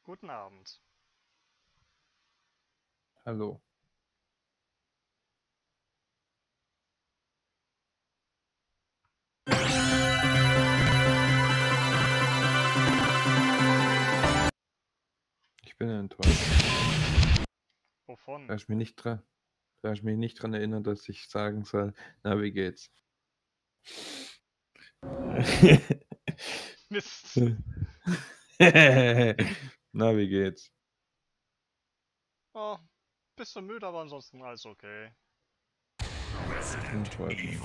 Guten Abend. Hallo. Ich bin enttäuscht. Wovon? Da ich mich nicht dran, da ich mich nicht dran erinnere, dass ich sagen soll, na, wie geht's? Mist. Na, wie geht's? Oh, bisschen müde, aber ansonsten alles okay. Das freut mich.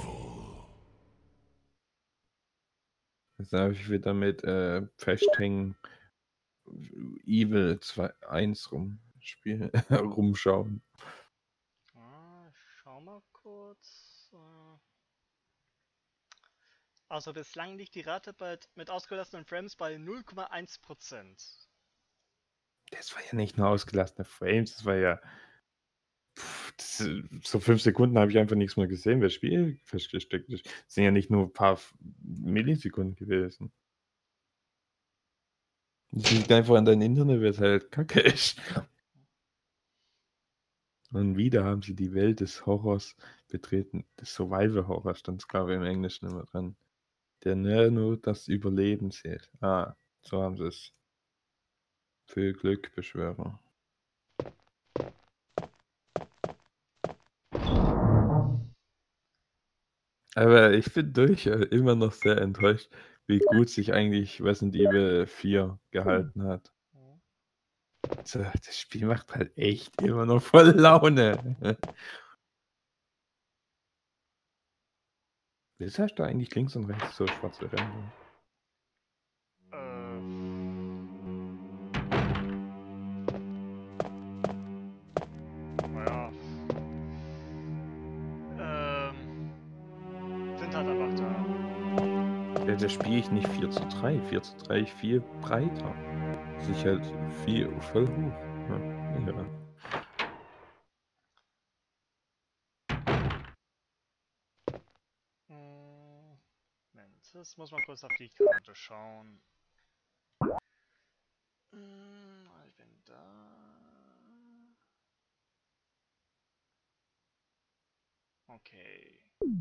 Jetzt darf ich wieder mit Festhängen Evil 2 1 rumspielen, rumschauen. Ich schau mal kurz. Also bislang liegt die Rate mit ausgelassenen Frames bei 0,1%. Das war ja nicht nur ausgelassene Frames, das war ja. So 5 Sekunden habe ich einfach nichts mehr gesehen, wer das Spiel festgesteckt ist. Das sind ja nicht nur ein paar Millisekunden gewesen. Das liegt einfach an deinem Internet, weil's halt kacke ist. Und wieder haben sie die Welt des Horrors betreten. Des Survival-Horrors stand's, glaube ich, im Englischen immer dran. Der nur das Überleben zählt. Ah, so haben sie's. Viel Glück, Beschwörer. Aber ich bin immer noch sehr enttäuscht, wie gut sich eigentlich Resident Evil 4 gehalten hat. So, das Spiel macht halt echt immer noch voll Laune. Wieso hast du eigentlich links und rechts so schwarze Ränder? Äh, naja. Sind halt einfach da. Ja, da spiele ich nicht 4:3. 4:3 ist viel breiter. Sich halt viel voll hoch. Ja, egal. Moment, das muss man kurz auf die Karte schauen. Ich bin da. Okay.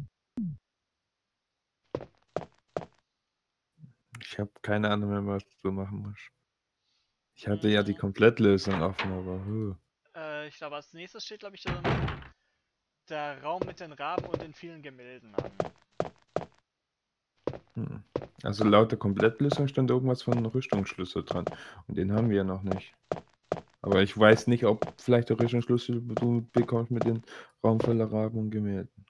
Ich habe keine Ahnung mehr, was du machen musst. Ich hatte ja die Mm, Komplettlösung offen, aber Ich glaube, als nächstes steht, glaube ich, der Raum mit den Raben und den vielen Gemälden an. hm. Also laut der Komplettlösung stand irgendwas von 'nem Rüstungsschlüssel dran und den haben wir ja noch nicht. Aber ich weiß nicht, ob vielleicht der Rüstungsschlüssel du bekommst mit dem Raum voller Raben und Gemälden.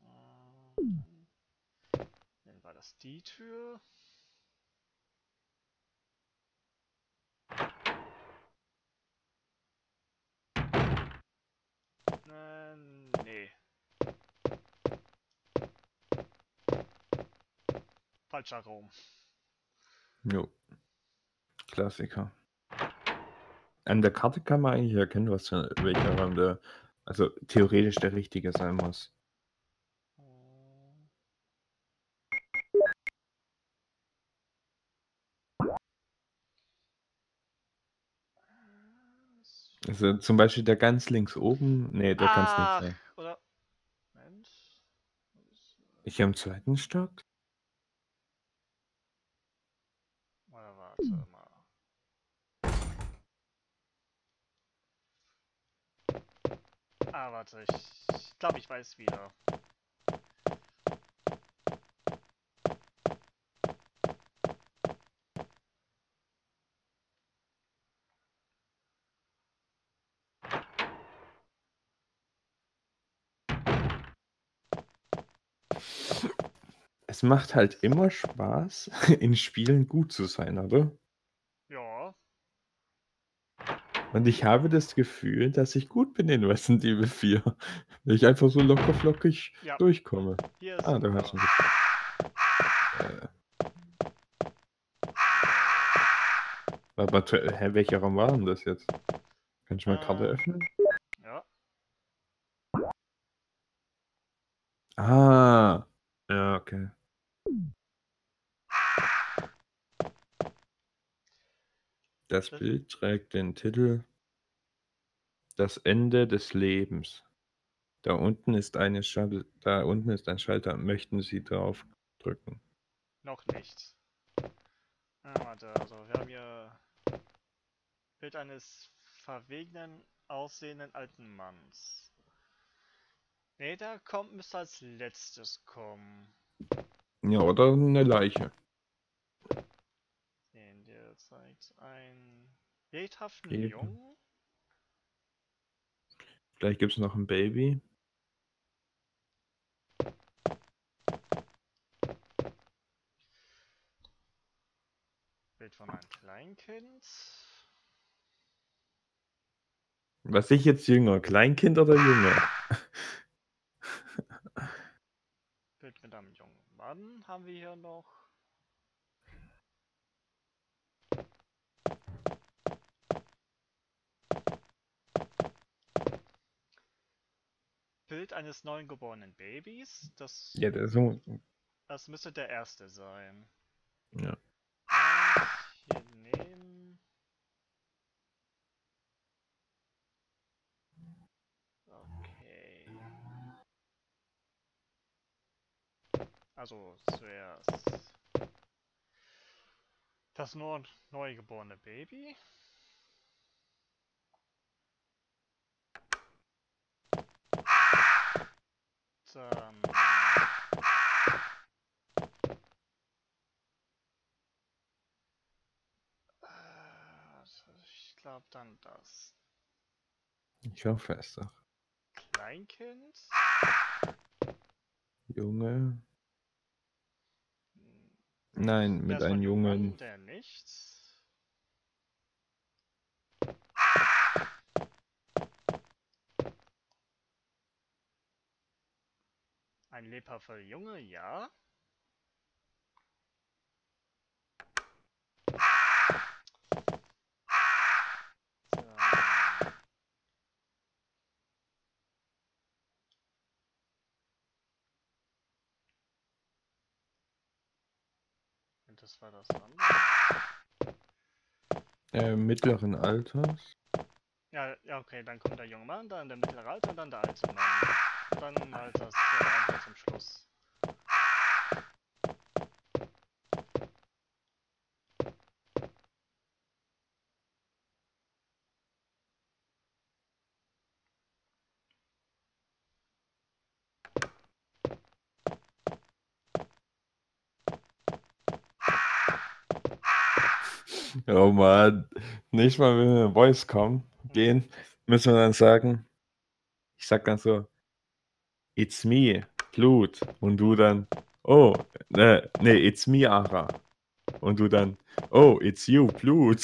Dann war das die Tür. Nee. Falscher Raum. Jo, Klassiker. An der Karte kann man eigentlich erkennen, welcher Raum der also theoretisch der richtige sein muss. Also zum Beispiel der ganz links oben, ne, der kann's nicht Ach, sein. oder. Moment. Ich im zweiten Stock? Oder warte mal. Warte, ich glaube, ich weiß wieder. Es macht halt immer Spaß, in Spielen gut zu sein, oder? Ja. Und ich habe das Gefühl, dass ich gut bin in Resident Evil 4, weil ich einfach so locker flockig Ja, durchkomme. hier ist Ah, da super. hast du äh, warte, hä, welcher Raum war denn das jetzt? Kann ich mal Karte Äh, öffnen? ja. Ah, ja, okay. Das Das- Bild trägt den Titel „Das Ende des Lebens“. Da unten ist ein Schalter. Möchten Sie drauf drücken? Noch nicht. Warte, also wir haben hier Bild eines verwegenen, aussehenden alten Manns. Ne, der müsste als letztes kommen. Ja, oder eine Leiche. Sehen, der zeigt einen bildhaften Eben. Jungen. Vielleicht gibt's noch ein Baby. Bild von einem Kleinkind. Was ich jetzt jünger? Kleinkind oder Junge? Bild mit einem jungen Mann haben wir hier noch. Bild eines neugeborenen Babys. Ja, der so. Das müsste der erste sein. Ja. Und hier neben. Okay. Also zuerst das nur neugeborene Baby. Dann ich glaube dann das Ich hoffe es doch. Kleinkind. Junge. Nee, Nein, der mit ist von einem jungen Jungen. Mann, der nicht. Ein lebhafter Junge, ja. Dann, und das war das andere. Mittleren Alters. Ja, ja, okay, dann kommt der junge Mann, dann der mittlere Alter und dann der alte Mann. Und dann halt das andere zum Schluss. Oh Mann. Nicht mal, wenn wir in Voice gehen, müssen wir dann sagen, ich sag dann so, It's me, Blut. Und du dann, oh, ne, it's me, Ara. Und du dann, oh, it's you, Blut.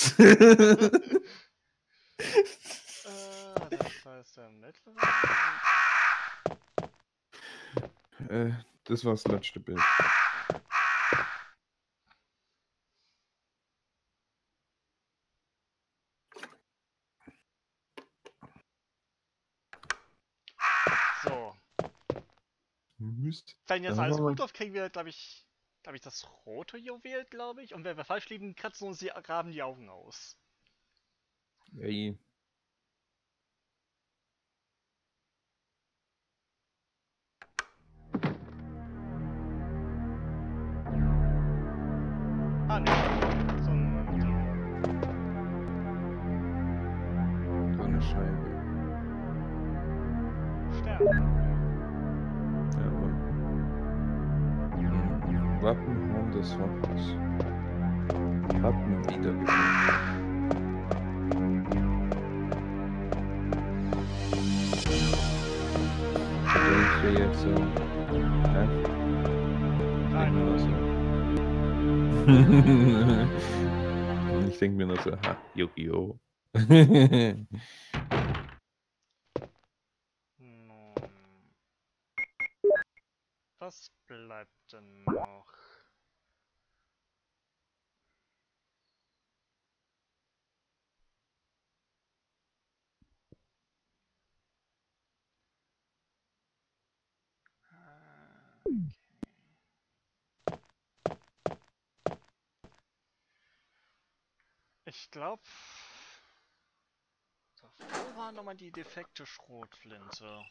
Das heißt der mittlere. Das war das letzte Bild. So. Mist. Wenn jetzt Da alles war gut man. läuft, kriegen wir, glaube ich, das rote Juwel, glaube ich. Und wenn wir falsch liegen, kratzen uns die Raben die Augen aus. Ey. Ah, ne. So ein So eine Scheibe. Stern. Jawohl. Wappenhorn des Hoffers. Wappen wiedergefunden. Denkst du jetzt so? Hä? Keine Ich denke mir nur so, ha, Yu-Gi-Oh! Nun. Was bleibt denn noch? Ich glaube, wo war nochmal die defekte Schrotflinte?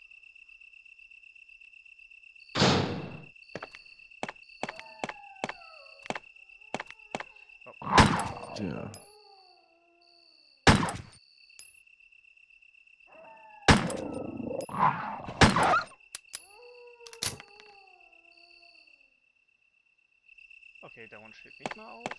Oh. Ja. Okay, der Hund steht nicht mehr auf.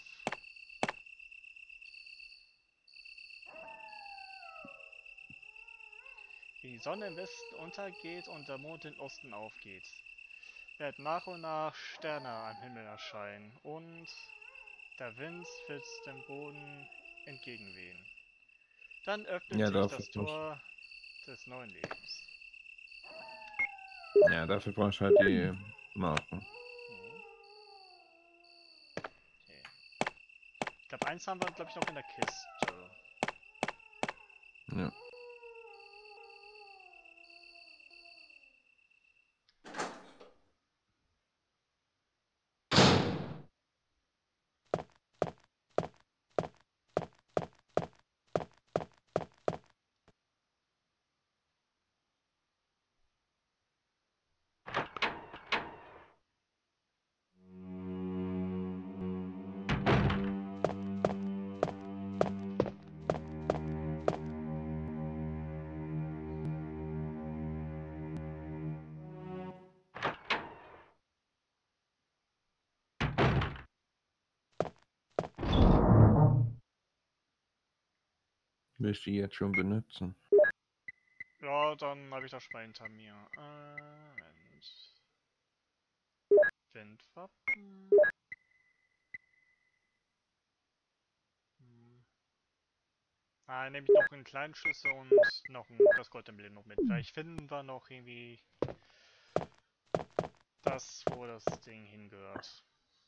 Die Sonne im Westen untergeht und der Mond im Osten aufgeht, werden nach und nach Sterne am Himmel erscheinen und der Wind wird dem Boden entgegenwehen. Dann öffnet Ja, sich dafür das Tor des neuen Lebens. Ja, dafür brauchst du halt die Marken. Okay. Ich glaube, eins haben wir, glaube ich, noch in der Kiste. Ja. Willst du die jetzt schon benutzen? Ja, dann habe ich das schon mal hinter mir. Moment. Windwappen. Nehme ich noch einen kleinen Schlüssel und noch das Goldemblem noch mit. Vielleicht finden wir noch irgendwie das, wo das Ding hingehört.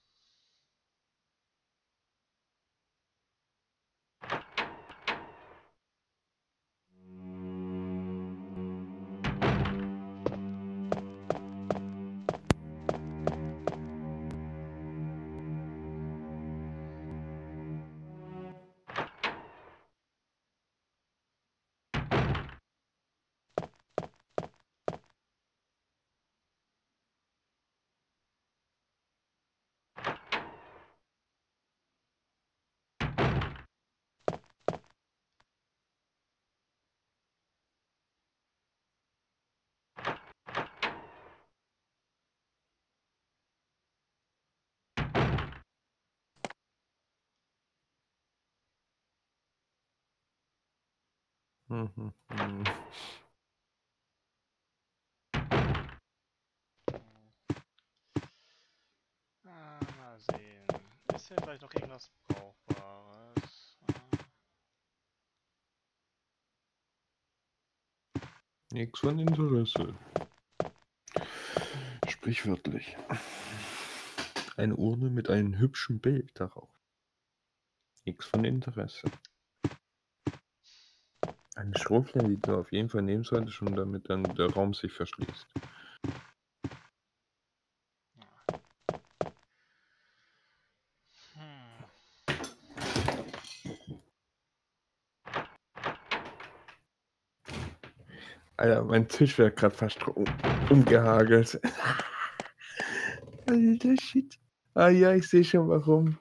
Mhm. Mal sehen. Ist hier vielleicht noch irgendwas Brauchbares? Nix von Interesse. Sprichwörtlich. Eine Urne mit einem hübschen Bild darauf. Nix von Interesse. Eine Schrotflinte, die du auf jeden Fall nehmen solltest, schon damit dann der Raum sich verschließt. Alter, mein Tisch wäre gerade fast umgehagelt. Alter Shit. Ah ja, ich sehe schon warum.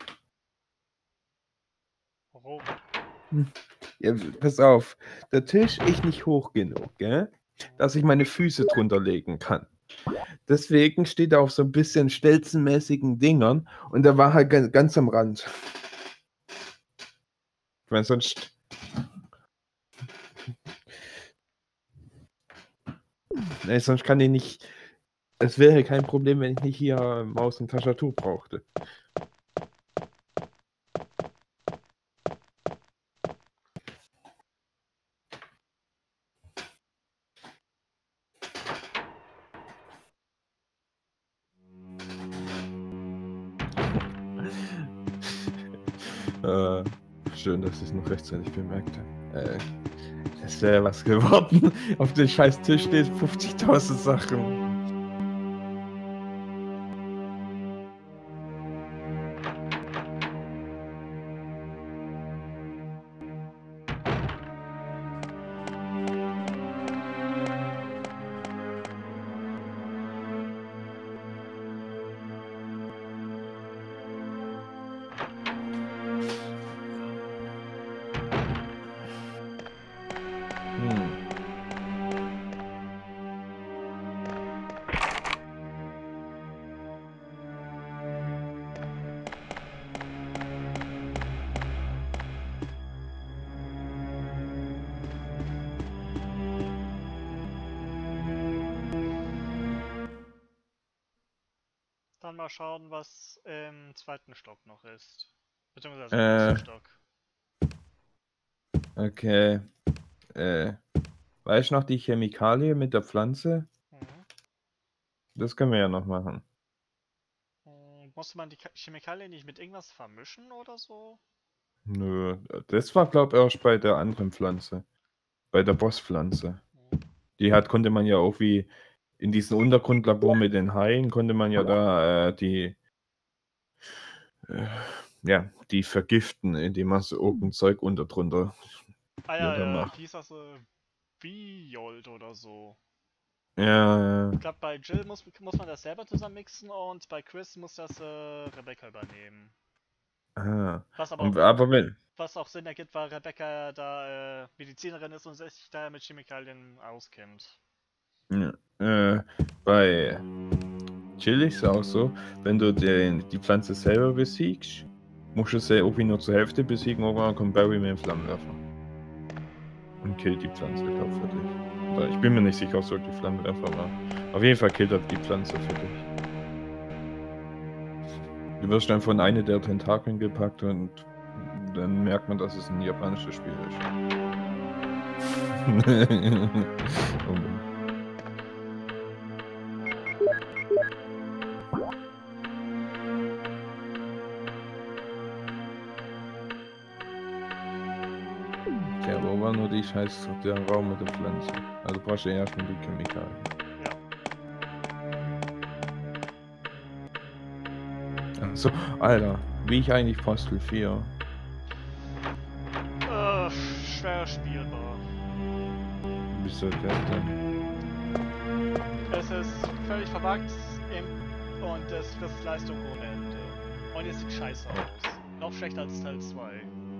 Warum? Ja, pass auf. Der Tisch ist nicht hoch genug, gell? Dass ich meine Füße drunter legen kann. Deswegen steht er auf so ein bisschen stelzenmäßigen Dingern und der war halt ganz am Rand. Ich meine, sonst. Nee, sonst kann ich nicht. Es wäre kein Problem, wenn ich nicht hier Maus und Tastatur brauchte. Schön, dass ich es noch rechtzeitig bemerkt habe. Das wäre was geworden. Auf dem scheiß Tisch steht 50.000 Sachen. dann mal schauen, was im zweiten Stock noch ist. Beziehungsweise im ersten Stock. Okay. Weißt du noch die Chemikalie mit der Pflanze? Mhm. Das können wir ja noch machen. Musste man die Chemikalien nicht mit irgendwas vermischen oder so? Nö, das war, glaube ich, erst bei der anderen Pflanze. Bei der Bosspflanze. Mhm. Die konnte man ja auch wie in diesem Untergrundlabor mit den Haien, konnte man ja da die vergiften, indem man so irgendein Zeug drunter Ah ja, da ja, macht. wie hieß das? Viold oder so. Ja, Ich glaube, bei Jill muss man das selber zusammenmixen und bei Chris muss das Rebecca übernehmen. aha. Was aber Aber wenn, was auch Sinn ergibt, weil Rebecca da Medizinerin ist und sich da mit Chemikalien auskennt. ja, bei Chill ist es auch so, wenn du die Pflanze selber besiegst, musst du sie irgendwie nur zur Hälfte besiegen, irgendwann kommt Barry mit dem Flammenwerfer. Und killt die Pflanze, ich glaube, für dich. Oder ich bin mir nicht sicher, ob es wirklich Flammenwerfer war. Auf jeden Fall killt er die Pflanze für dich. Du wirst dann von einer der Tentakeln gepackt und dann merkt man, dass es ein japanisches Spiel ist. Ja, wo war nur die scheiß der Raum mit der Pflanze? Also brauchst du erstmal die Chemikalien. Ja. Achso, Alter, wie ich eigentlich Postel 4. Schwer spielbar. Wieso das denn? Es ist völlig verpackt und es frisst Leistung ohne Ende. Und es sieht scheiße aus. Noch schlechter als Teil 2.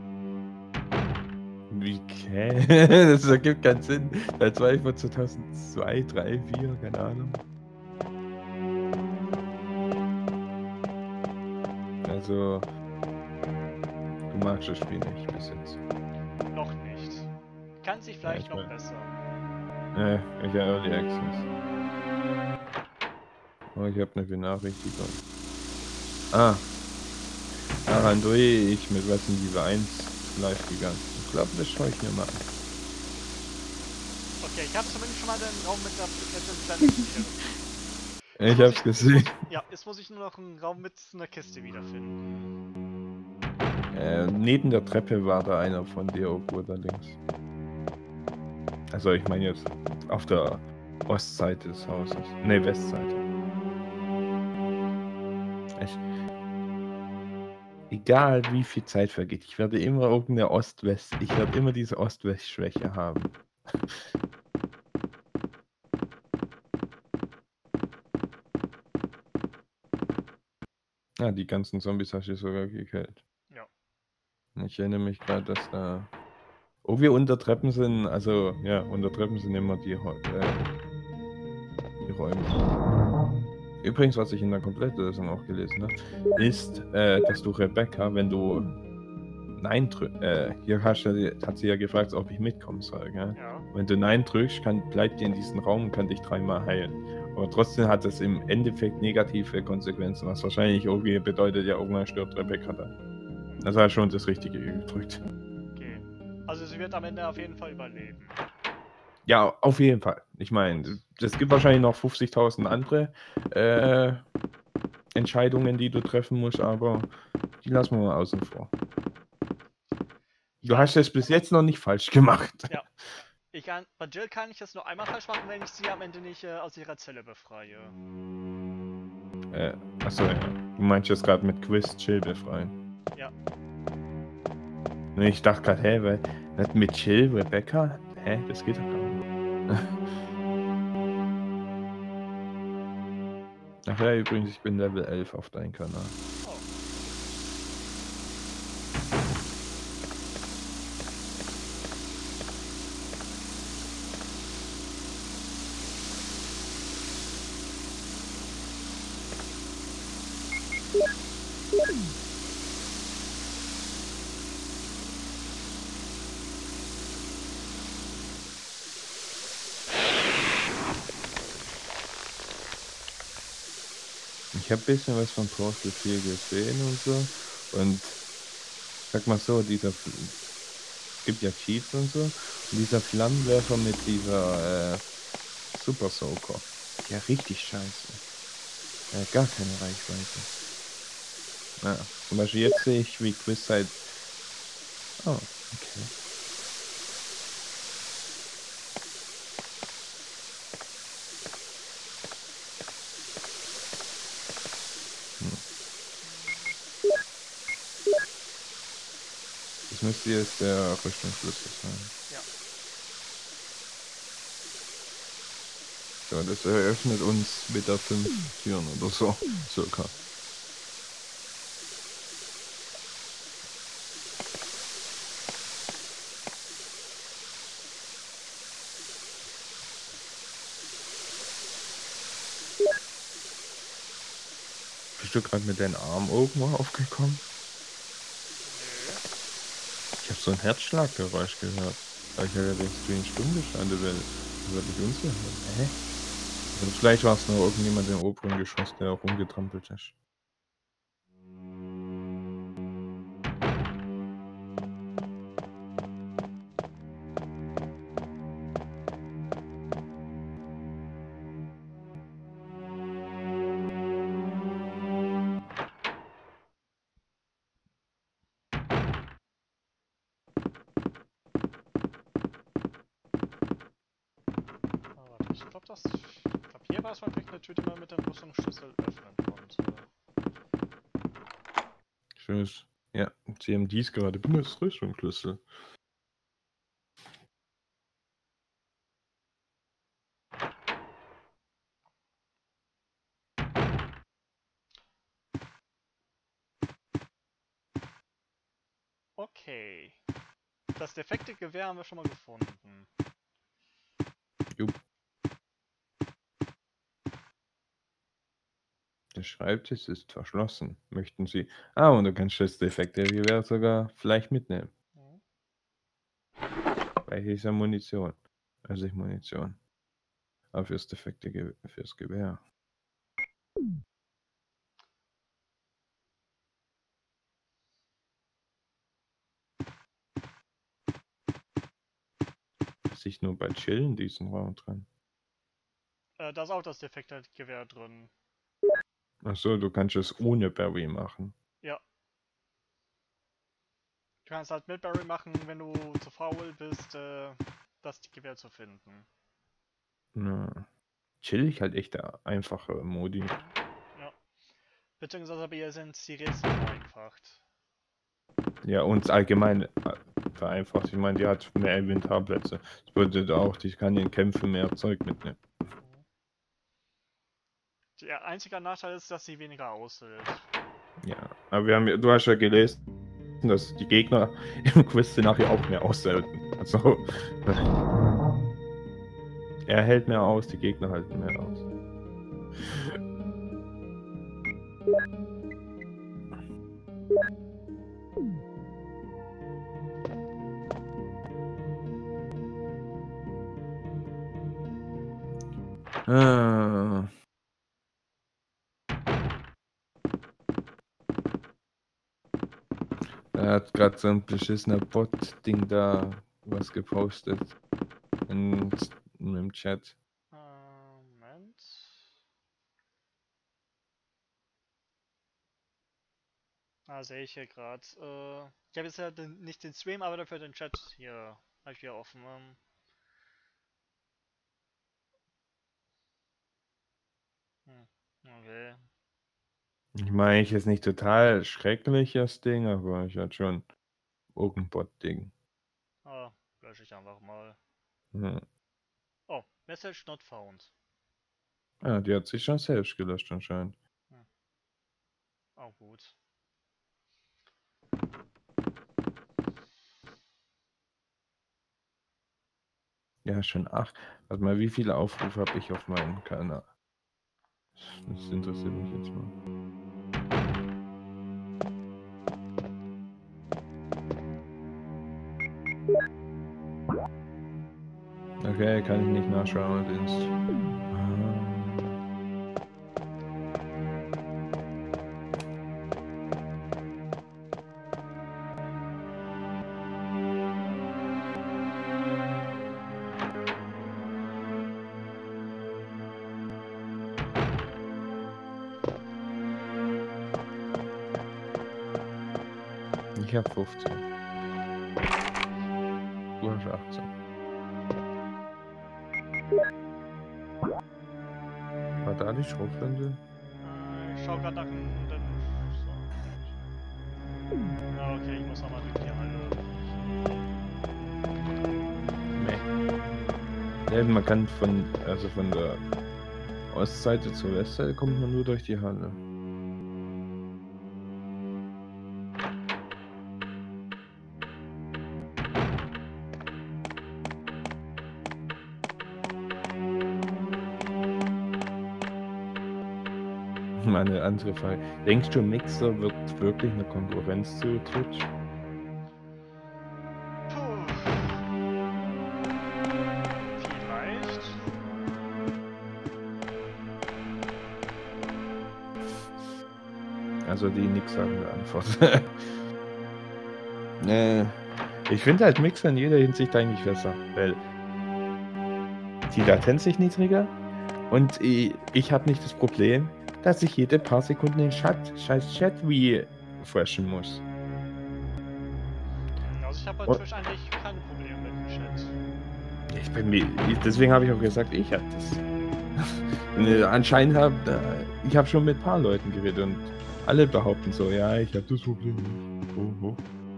Wie, das ergibt keinen Sinn. Teil 2 von 2002, 3, 4, keine Ahnung. Also, du magst das Spiel nicht bis jetzt. Noch nicht. Kann sich vielleicht noch besser. Ich habe Early Access. Oh, ich habe eine Benachrichtigung. André, ich mit Resident Evil 1 live gegangen. Ich glaube, das schaue ich mir mal an. Okay, ich habe zumindest schon mal den Raum mit dem Pflanzen. Ich hab's gesehen. Jetzt muss ich nur noch einen Raum mit einer Kiste wiederfinden. Neben der Treppe war da einer von dir irgendwo da links. Also ich meine jetzt auf der Ostseite des Hauses. Ne, Westseite. Egal wie viel Zeit vergeht, ich werde immer irgendeine ich werde immer diese Ost-West-Schwäche haben. Ja, die ganzen Zombies hast du sogar gekillt. Ja. Ich erinnere mich gerade, dass da... Oh, wir unter Treppen sind, also ja, unter Treppen sind immer die Räume. Übrigens, was ich in der Komplettlösung auch gelesen habe, ist, dass du Rebecca, wenn du Nein drückst, hier hat sie ja gefragt, ob ich mitkommen soll, gell? Ja. Wenn du Nein drückst, bleibt die in diesem Raum und kann dich 3-mal heilen. Aber trotzdem hat es im Endeffekt negative Konsequenzen, was wahrscheinlich irgendwie bedeutet, ja, irgendwann stirbt Rebecca dann. Also hat schon das Richtige gedrückt. Okay. Also sie wird am Ende auf jeden Fall überleben. Ja, auf jeden Fall. Ich meine, es gibt wahrscheinlich noch 50.000 andere Entscheidungen, die du treffen musst, aber die lassen wir mal außen vor. Du hast es bis jetzt noch nicht falsch gemacht. Ja. Bei Jill kann ich es nur einmal falsch machen, wenn ich sie am Ende nicht aus ihrer Zelle befreie. Achso, ja. Du meinst jetzt gerade mit Quiz Chill befreien. Ja. Ich dachte gerade, mit Chill Rebecca? Hä? Das geht doch gar nicht. Ach ja, übrigens, ich bin Level 11 auf deinem Kanal. Oh. Ich habe ein bisschen was von Postal 4 gesehen und so. Und sag mal so, es gibt ja Cheats und so. Und dieser Flammenwerfer mit dieser Super Soaker. Ja, richtig scheiße. Gar keine Reichweite. Ja, zum Beispiel jetzt sehe ich, wie Quizside. Oh, okay. Das müsste jetzt der Rüstungsschlüssel sein. Ja. So, das eröffnet uns wieder 5 Türen oder so, circa. Bist du gerade mit deinen Armen irgendwo aufgekommen? Nö. Ich habe so ein Herzschlaggeräusch gehört. Weil ich ja extrem stumm gestanden bin. Da würde ich unsicher. Hä? Also vielleicht war es nur irgendjemand im oberen Geschoss, der auch rumgetrampelt ist. Warte, ich glaube, hier war es wirklich eine Tür, die man mit dem Rüstungsschlüssel öffnen konnte. Tschüss. Ja, sie haben dies gerade benutzt, Rüstungsschlüssel. Okay. Das defekte Gewehr haben wir schon mal gefunden. Jupp. Der Schreibtisch ist verschlossen. Möchten Sie. Ah, und du kannst das defekte Gewehr sogar vielleicht mitnehmen. Hm. Bei dieser Munition. Also ich Munition. Aber fürs fürs Gewehr. Ist nicht nur bei Chillen diesen Raum dran. Da ist auch das defekte Gewehr drin. Achso, du kannst es ohne Barry machen. Ja. Du kannst halt mit Barry machen, wenn du zu faul bist, das Gewehr zu finden. Ja. Chillig halt echt der einfache Modi. Ja. Beziehungsweise bei ihr sind die Rätsel vereinfacht. Ja, und allgemein vereinfacht. Ich meine, die hat mehr Inventarplätze. Das bedeutet auch, die kann in Kämpfen mehr Zeug mitnehmen. Der einzige Nachteil ist, dass sie weniger aushält. Ja, aber du hast ja gelesen, dass die Gegner im Quiz nachher auch mehr aushalten. Also, er hält mehr aus, die Gegner halten mehr aus. Ah. Er hat gerade so ein beschissener Bot-Ding da was gepostet im Chat. Moment. Sehe ich hier gerade. Ich habe jetzt ja nicht den Stream, aber dafür den Chat hier, habe ich hier offen. Okay. Ich meine, ich ist nicht total schrecklich, das Ding, aber ich hatte schon irgendein Bot-Ding. Lösche ich einfach mal. Ja. Oh, Message not found. Ah, die hat sich schon selbst gelöscht anscheinend. Oh, gut. Ja, schon 8. Warte mal, wie viele Aufrufe habe ich auf meinem Kanal? Das interessiert mich jetzt mal. Okay, kann ich nicht nachschauen. Ich hab 15. Du hast 18. War da die Schrotflinte? Ich schau grad nach dem... So. Ja, okay, ich muss nochmal durch die Halle. Nee. Ja, man kann von der Ostseite zur Westseite kommt man nur durch die Halle. Mal eine andere Frage. Denkst du, Mixer wird wirklich eine Konkurrenz zu Twitch? Puh. Vielleicht. Also die nix sagende Antwort. Ich finde halt Mixer in jeder Hinsicht eigentlich besser, weil die Latenz ist niedriger und ich habe nicht das Problem, dass ich jede paar Sekunden den scheiß Chat refreshen muss. Also ich habe bei Twitch eigentlich keine Probleme mit dem Chat. Deswegen habe ich auch gesagt, ich habe das. Anscheinend ich habe schon mit ein paar Leuten geredet und alle behaupten so, ja, ich habe das Problem nicht. Oh.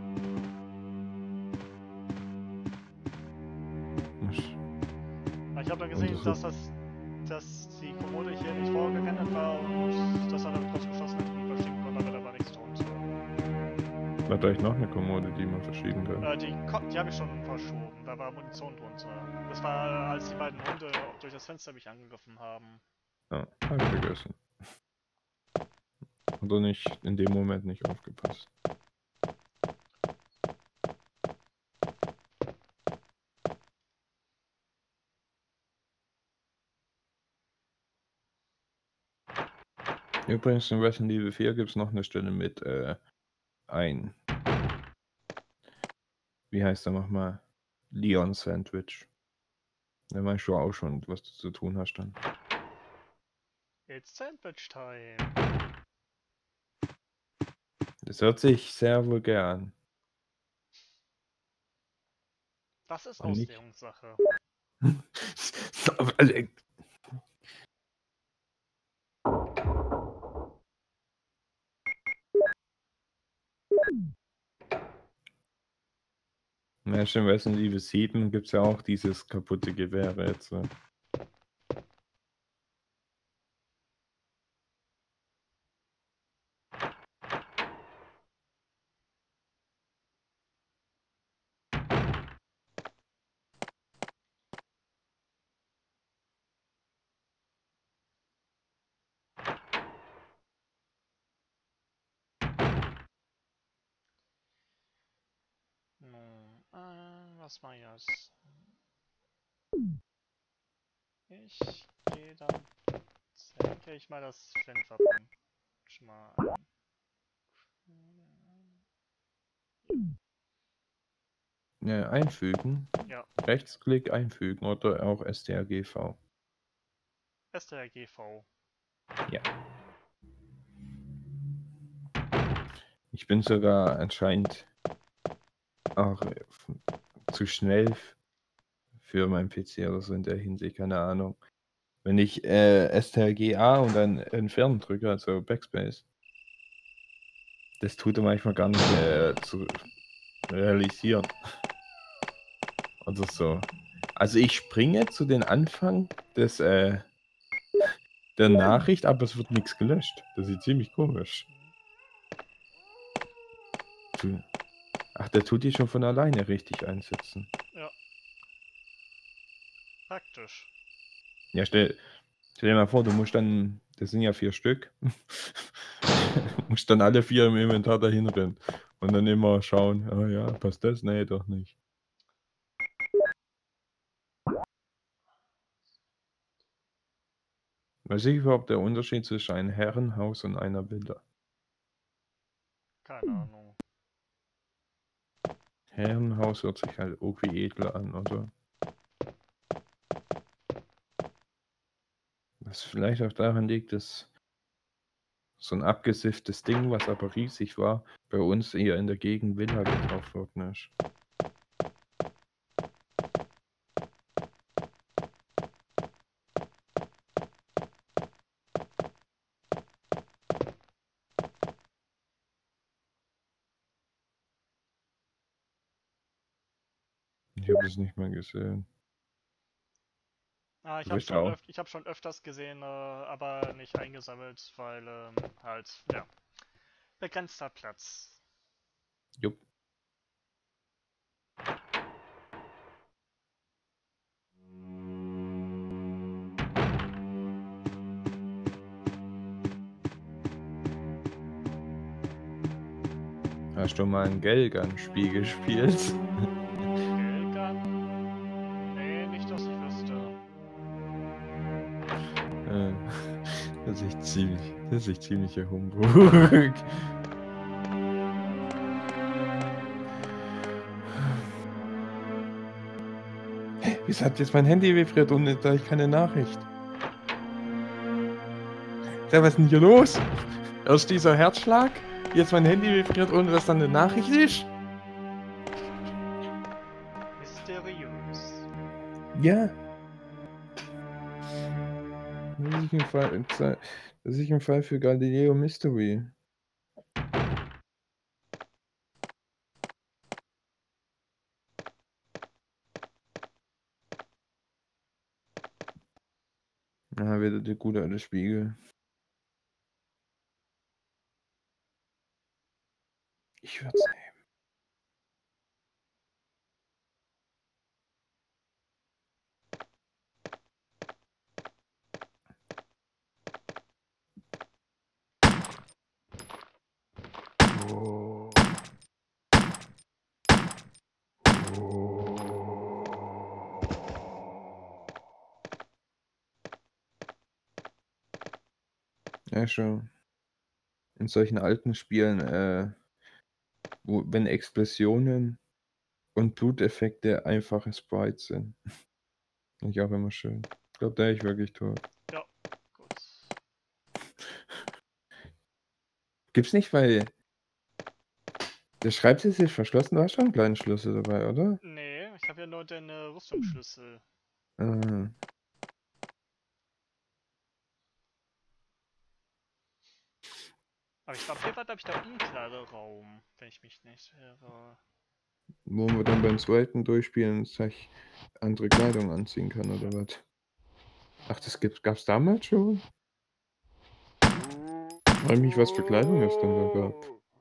Ich habe dann gesehen, dass die Kommode hier nicht vorgeändert war und das hat dann kurz geschlossen hat und verschieben konnte, aber da war nichts drunter. Hat euch noch eine Kommode, die man verschieben kann? Die habe ich schon verschoben, da war Munition drunter. Das war, als die beiden Hunde durch das Fenster mich angegriffen haben. Ja, hab ich vergessen. Oder nicht, in dem Moment nicht aufgepasst. Übrigens in Resident Evil 4 gibt es noch eine Stelle mit wie heißt er nochmal? Leon Sandwich. Da weißt du auch schon, was du zu tun hast dann. It's Sandwich Time. Das hört sich sehr vulgär an. Das ist Und nicht- Auslegungssache. Ja, schon Resident Evil 7 gibt es ja auch dieses kaputte Gewehr jetzt. Nun, was mach ich jetzt? Ich gehe dann, denke ich mal, das Flintwappen schon mal an. Ja, einfügen. Ja, Rechtsklick einfügen oder auch strgv. STRGV. Ja. Ich bin sogar anscheinend auch zu schnell für meinen PC oder so in der Hinsicht, keine Ahnung. Wenn ich STRGA und dann entfernen drücke, also Backspace, das tut er manchmal gar nicht zu realisieren. Oder so. Also ich springe zu den Anfang der Nachricht, aber es wird nichts gelöscht. Das ist ziemlich komisch. Ach, der tut die schon von alleine richtig einsetzen. Ja. Praktisch. Ja, stell dir mal vor, du musst dann, das sind ja 4 Stück, musst dann alle 4 im Inventar dahin rennen und dann immer schauen, oh ja, passt das? Nee, doch nicht. Weiß ich überhaupt der Unterschied zwischen einem Herrenhaus und einer Villa? Keine Ahnung. Herrenhaus hört sich halt irgendwie edler an, oder? Was vielleicht auch daran liegt, dass So ein abgesifftes Ding, was aber riesig war, bei uns eher in der Gegend Villa gekauft worden ist. Ich habe es nicht mehr gesehen. Ah, ich Du habe bist auch. hab schon öfters gesehen, aber nicht eingesammelt, weil halt, ja, begrenzter Platz. Jupp. Hast du mal ein Gelgan-Spiel gespielt? Gelgan? Nee, nicht, dass ich wüsste. Das ist echt ziemlicher Humbug. Wieso hat jetzt mein Handy vibriert und da ich keine Nachricht? Ja, was ist denn hier los? Erst dieser Herzschlag, jetzt mein Handy vibriert, ohne dass dann eine Nachricht ist? Mysteriös. Ja. Das ist ein Fall für Galileo Mystery. Ja, wieder der gute alte Spiegel. Ich würde es nehmen. Oh. Ja, schon. In solchen alten Spielen, wenn Explosionen und Bluteffekte einfache Sprites sind. Finde ich auch immer schön. Ich glaube, da wäre ich wirklich tot. Ja, gut. Gibt's nicht, weil der Schreibtisch ist verschlossen. Du hast schon einen kleinen Schlüssel dabei, oder? Nee, ich habe ja nur den Rüstungsschlüssel. Äh, Aber ich glaube, hier war, glaube ich, der Umkleideraum, wenn ich mich nicht irre. wo wir dann beim zweiten Durchspielen sich andere Kleidung anziehen kann, oder was? Ach, das gab's damals schon? Ich frage mich, was für Kleidung es dann da gab.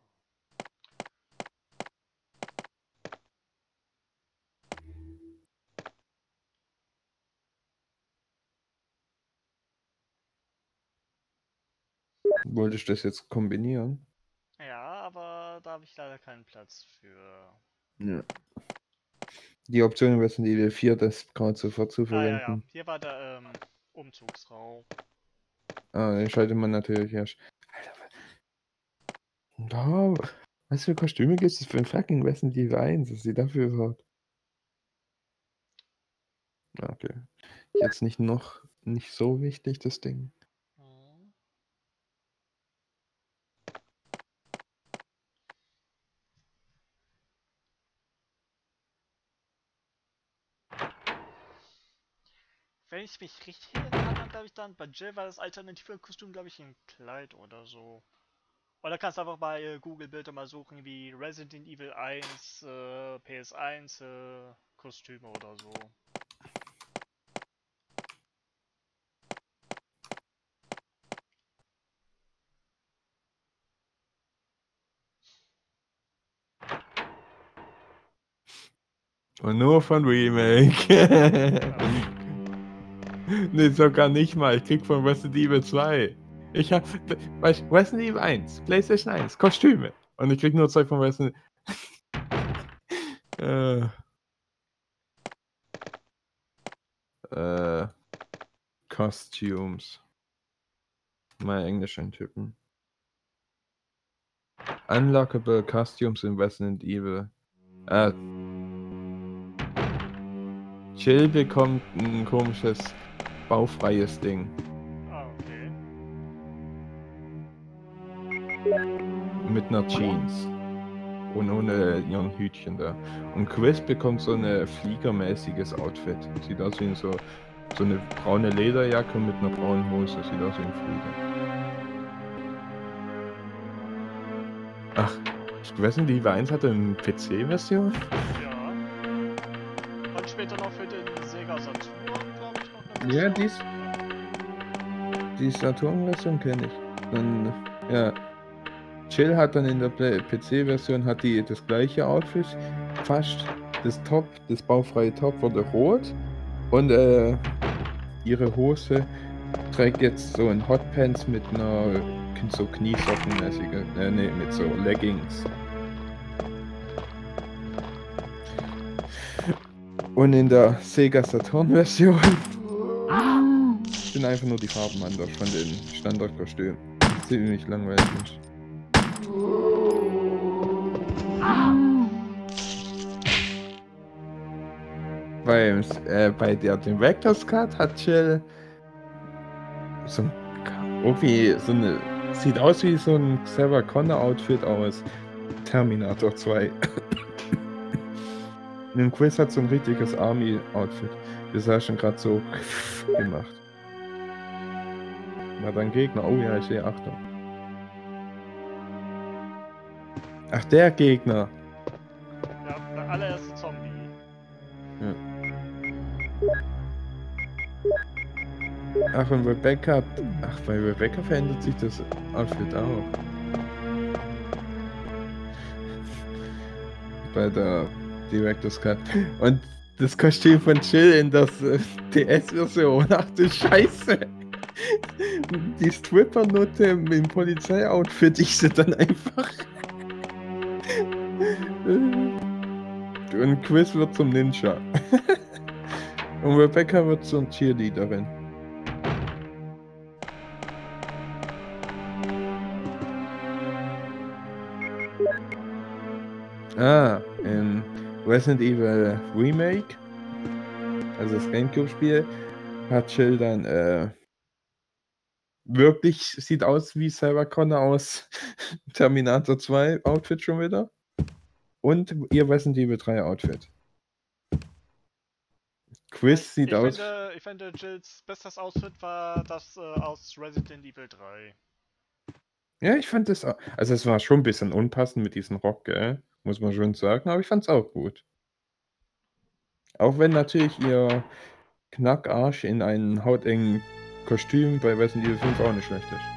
Wollte ich das jetzt kombinieren? Ja, aber da habe ich leider keinen Platz für. Ja. Die Option in Resident Evil 4, das gerade sofort zu Ah, ja, ja. verwenden. Hier war der Umzugsraum. Den schaltet man natürlich erst. Alter, wow. Was für Kostüme gibt es für ein fucking Resident Evil 1, dass sie dafür hat? Okay. Jetzt nicht so wichtig, das Ding. Hm. Wenn ich mich richtig erinnere, dann glaube ich dann bei Jill war das alternative Kostüm, glaube ich, ein Kleid oder so. Oder kannst du einfach bei Google Bilder mal suchen, wie Resident Evil 1, PS1 Kostüme oder so. Und nur von Remake. Nee, sogar nicht mal. Ich krieg von Resident Evil 2. Ich hab. Resident Evil 1, PlayStation 1, Kostüme. Und ich krieg nur Zeug von Resident. Costumes. Mal Englisch eintippen. Unlockable Costumes in Resident Evil. Jill bekommt ein komisches, baufreies Ding. Ah, okay. mit einer Jeans. Und ohne ihren Hütchen da. Und Quiz bekommt so eine fliegermäßiges Outfit. Sieht aus wie so eine braune Lederjacke mit einer braunen Hose. Sieht aus wie ein Flieger. Ach, ich weiß nicht, die V1 hatte eine PC-Version? Ja. Und später noch für den Sega Saturn, glaube ich, noch eine Ja, Version. die Saturn-Version kenne ich. Dann, ja. Chill hat dann in der PC-Version hat die das gleiche Outfit. Fast das Top, das baufreie Top wurde rot. Und ihre Hose trägt jetzt so ein Hotpants mit einer so Kniesockenmäßige, nee, mit so Leggings. Und in der Sega Saturn-Version sind einfach nur die Farben anders von den Standardkostümen. Ziemlich langweilig. Bei der Director's Cut hat Jill so irgendwie so eine. Sieht aus wie so ein Sarah Connor Outfit aus Terminator 2. Und im Quiz hat so ein richtiges Army Outfit. Das hast schon gerade so gemacht. Na dann Gegner. Oh ja, ich sehe Achtung. Ach, der Gegner. Ja, der allererste Zombie. Ja. Ach, und Rebecca. Ach, bei Rebecca verändert sich das Outfit auch. Bei der Director's Cut. Und das Kostüm von Jill in der DS-Version. Ach du Scheiße. Die Stripper-Note im Polizeioutfit, ich sie dann einfach. Und Chris wird zum Ninja. Und Rebecca wird zur Cheerleaderin. In Resident Evil Remake, also das Gamecube-Spiel, hat Jill dann wirklich, sieht aus wie Sarah Connor aus Terminator 2 Outfit schon wieder. Und ihr Resident Evil 3 Outfit. Chris sieht aus. Ich finde, Jills bestes Outfit war das aus Resident Evil 3. Ja, ich fand das auch. Also es war schon ein bisschen unpassend mit diesem Rock, gell? Muss man schon sagen, aber ich fand's auch gut. Auch wenn natürlich ihr Knackarsch in einem hautengen Kostüm bei Resident Evil 5 auch nicht schlecht ist.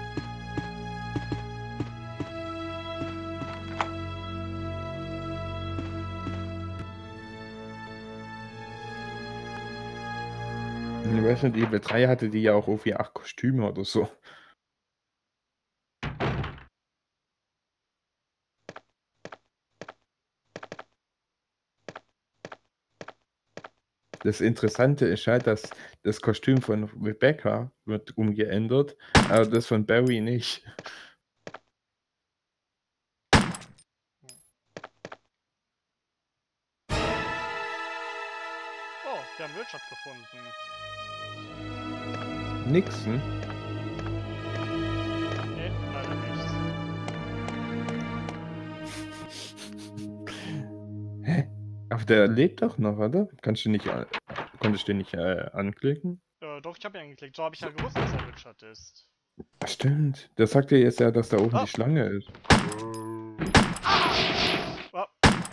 In Resident Evil 3 hatte die ja auch irgendwie 8 Kostüme oder so. Das Interessante ist halt, dass das Kostüm von Rebecca wird umgeändert, aber das von Barry nicht. Oh, wir haben Richard gefunden. Nixon? Nee, leider nicht. Hä? Aber der lebt doch noch, oder? Konntest du den nicht anklicken? Doch, ich habe ihn angeklickt. So habe ich ja gewusst, dass er Richard ist. Ach, stimmt. Der sagt ja jetzt ja, dass da oben die Schlange ist. Oh.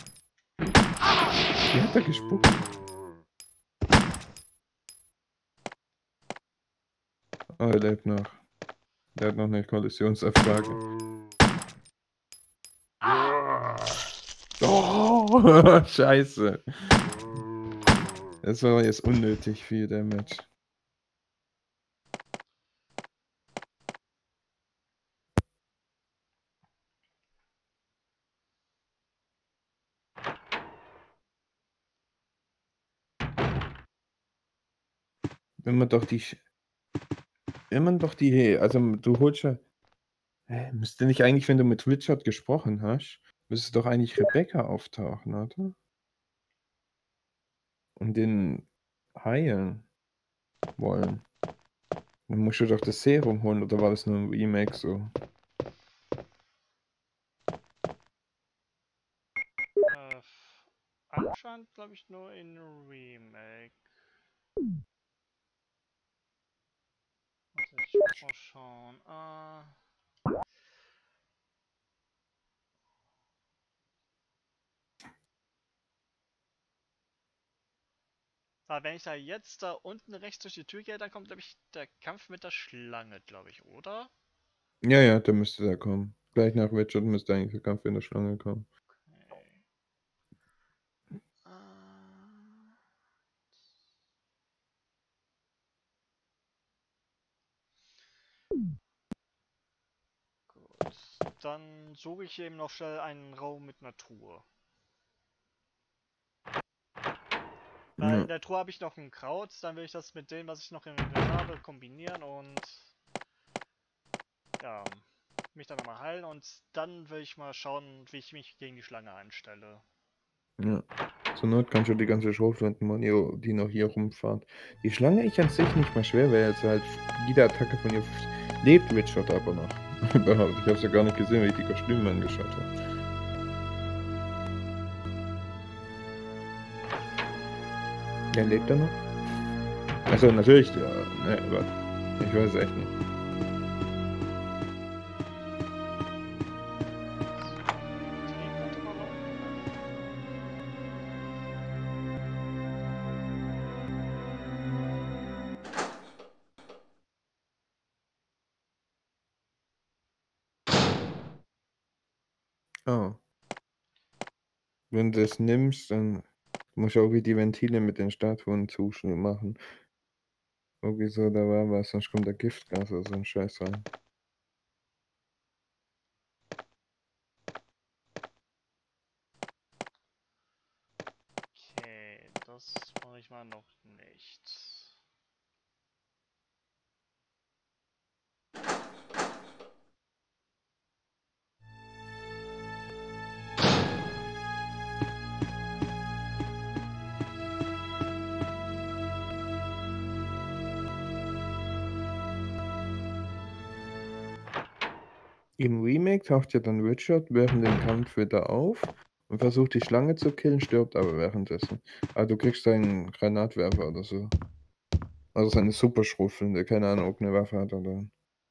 Wie hat er gespuckt? Oh, er lebt noch. Der hat noch eine Kollisionsabfrage. Oh, scheiße. Das war jetzt unnötig viel Damage. Wenn man doch also du holst ja, müsste nicht eigentlich, wenn du mit Richard gesprochen hast, müsste doch eigentlich Rebecca auftauchen, oder? Und den heilen wollen. Dann musst du doch das Serum holen, oder war das nur im Remake so? anscheinend, glaube ich, nur in Remake. Warte, ich muss mal schauen. Wenn ich da jetzt da unten rechts durch die Tür gehe, dann kommt, glaube ich, der Kampf mit der Schlange, glaube ich, oder? Ja, ja, da müsste der kommen. Gleich nach Richard müsste eigentlich der Kampf in der Schlange kommen. Okay. Gut. Dann suche ich eben noch schnell einen Raum mit Natur. Weil Ja, in der Truhe habe ich noch ein Kraut, dann will ich das mit dem, was ich noch im Inventar habe, kombinieren und ja, mich dann nochmal heilen und dann will ich mal schauen, wie ich mich gegen die Schlange einstelle. ja. Zur Not kannst du die ganze Schrotflinten-Monio, die noch hier rumfahren. Die Schlange ist an sich nicht mal schwer, weil jetzt halt jede Attacke von ihr lebt Richard aber noch. Überhaupt. Ich hab's ja gar nicht gesehen, weil ich die Kostüme angeschaut habe. Ja, lebt er noch? Achso, natürlich, ja. Ne, aber ich weiß es echt nicht. So, die könnte man noch treffen. Oh. Wenn du das nimmst, dann musst du auch wie die Ventile mit den Statuen machen. Irgendwie so, da war was, sonst kommt da Giftgas oder so ein Scheiß rein. Okay, das mache ich mal noch nicht. Im Remake taucht ja dann Richard während dem Kampf wieder auf und versucht die Schlange zu killen, stirbt aber währenddessen. Aber du kriegst einen Granatwerfer oder so. Also seine Superschrotflinte, keine Ahnung, ob eine Waffe hat oder.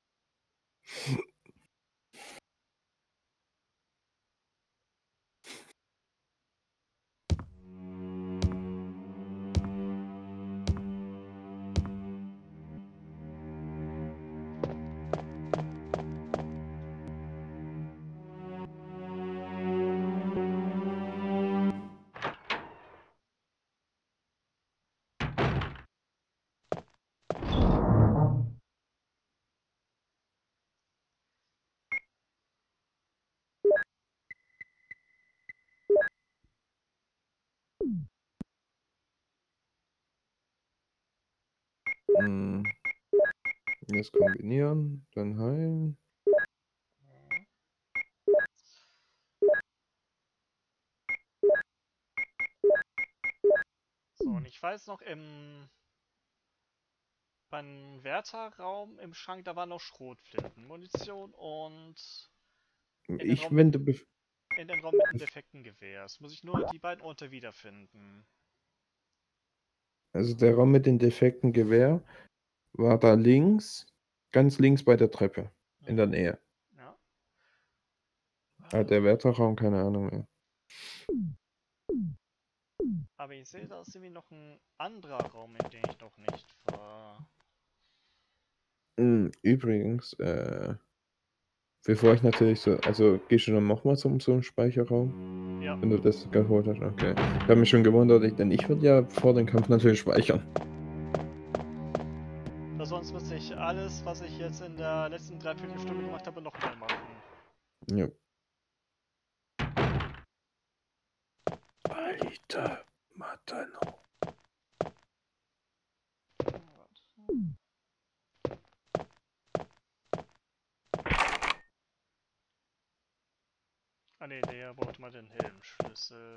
Jetzt kombinieren, dann heilen. So, und ich weiß noch, beim Wärterraum im Schrank, da war noch Schrotflinten, Munition und in den Ich Raum mit, wende. in den Raum mit dem defekten Gewehr. Jetzt muss ich nur die beiden Orte wiederfinden. Also der Raum mit dem defekten Gewehr war da links, ganz links bei der Treppe, in der Mhm. Nähe. Ja. Der Wärterraum, keine Ahnung mehr. Aber ich sehe, da ist irgendwie noch ein anderer Raum, in den ich noch nicht war. Übrigens, bevor ich natürlich so, also gehst du dann nochmal zum so einen Speicherraum, Ja, wenn du das geholt hast? Okay. Ich habe mich schon gewundert, denn ich würde ja vor dem Kampf natürlich speichern. weil sonst müsste ich alles, was ich jetzt in der letzten Dreiviertelstunde gemacht habe, nochmal machen. Ja. Alter, Matano. Ah ne, der braucht mal den Helmschlüssel.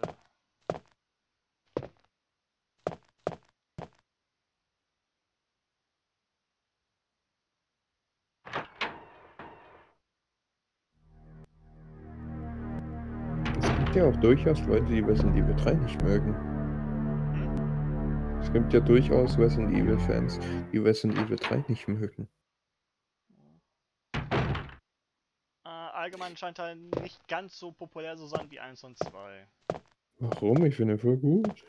gibt ja auch durchaus Leute, die Resident Evil 3 nicht mögen. Es gibt ja durchaus Resident Evil-Fans, die Resident Evil 3 nicht mögen. Allgemein scheint er nicht ganz so populär zu sein wie 1 und 2. Warum? Ich finde ihn voll gut.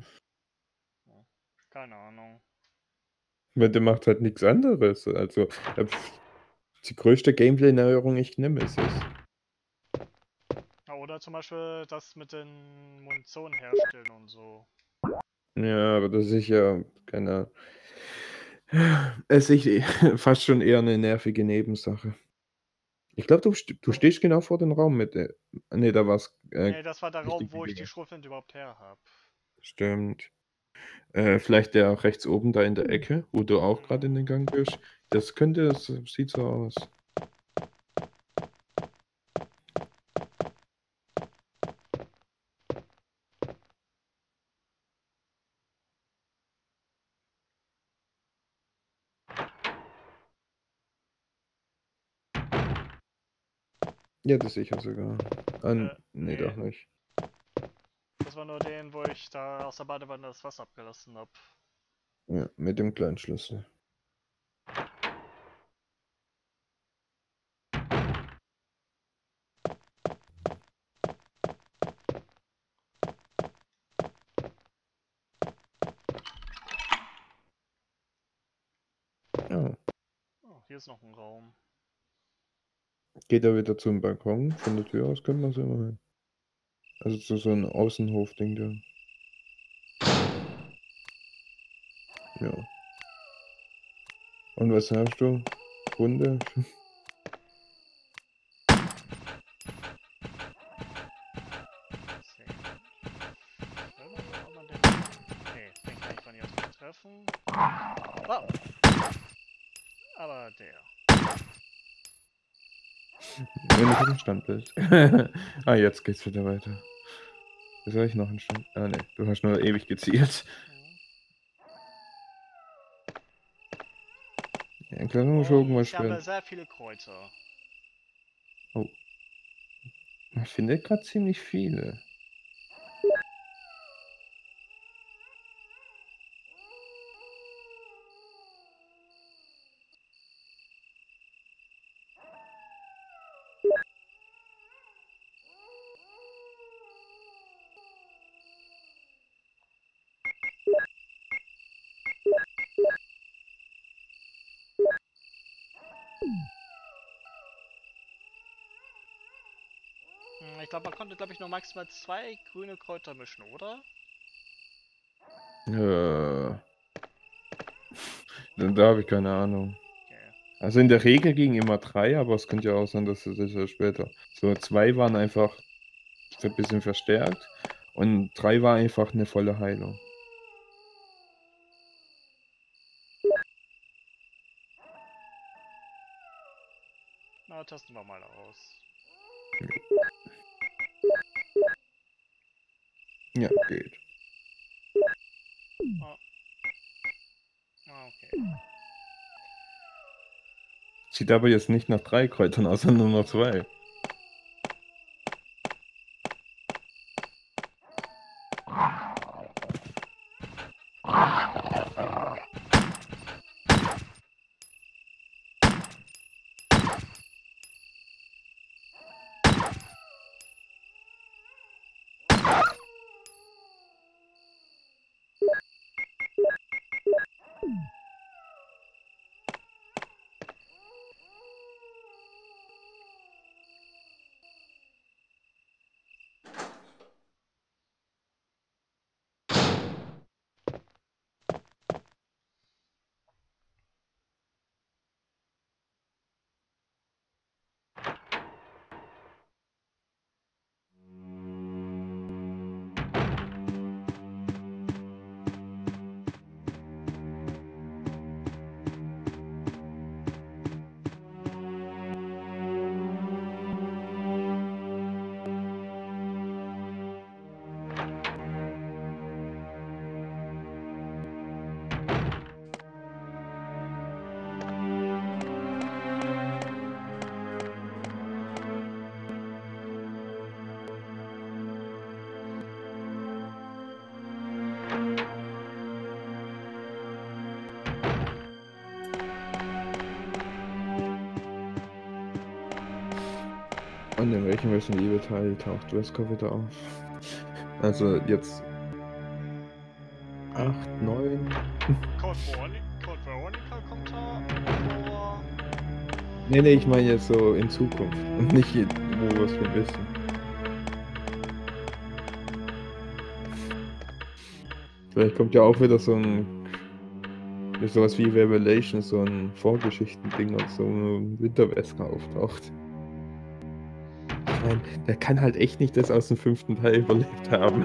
Keine Ahnung. Weil der macht halt nichts anderes. Also, die größte Gameplay-Neuerung ist Nemesis. Ja, oder zum Beispiel das mit den Munition herstellen und so. Ja, aber das ist ja keine. Es ist fast schon eher eine nervige Nebensache. Ich glaube, du stehst genau vor dem Raum mit der. Ne, da war's, Nee, das war der Raum, richtig wo ich die gegenüber. Schrotflinte überhaupt her habe. Stimmt. Vielleicht der rechts oben da in der Ecke, wo du auch gerade in den Gang bist. Das sieht so aus. Ja, das sicher sogar. Ne, Nee. doch nicht. Das war nur den, wo ich da aus der Badewanne das Wasser abgelassen habe. Ja, mit dem kleinen Schlüssel. Ja. Oh, hier ist noch ein Raum. Geht er wieder zum Balkon? Von der Tür aus könnte man's immer hin. Also zu so 'n Außenhof-Ding da. Ja. Und was hast du? Hunde? Okay, den kann ich von hier aus nicht treffen. Oh! Aber der. Wenn du im Stand bist. Ah, jetzt geht's wieder weiter. Soll ich noch 'n Stand? Ah, ne, du hast nur ewig gezielt. Ja, klar, muss irgendwas Ich habe schwer. sehr viele Kräuter. Oh. Man findet grad ziemlich viele. Ich glaube, man konnte, nur maximal 2 grüne Kräuter mischen, oder? Da habe ich keine Ahnung. Okay. Also, in der Regel gingen immer 3, aber es könnte ja auch sein, dass es sich ja später so 2 waren einfach 'n bisschen verstärkt und 3 war einfach 'ne volle Heilung. Na, testen wir mal aus. Ja, geht. Oh. Okay. Sieht aber jetzt nicht nach 3 Kräutern aus, sondern nur nach 2. Und in welchem Resident Evil Teil taucht Wesker wieder auf? Also jetzt 8, 9. Code Veronica kommt da vor. Nee, ich meine jetzt so in Zukunft. Und nicht, wo wir es schon wissen. Vielleicht kommt ja auch wieder so sowas wie Revelation, so ein Vorgeschichten-Ding und so ein Winterwesker auftaucht. Ich meine, der kann halt echt nicht das aus dem 5. Teil überlebt haben.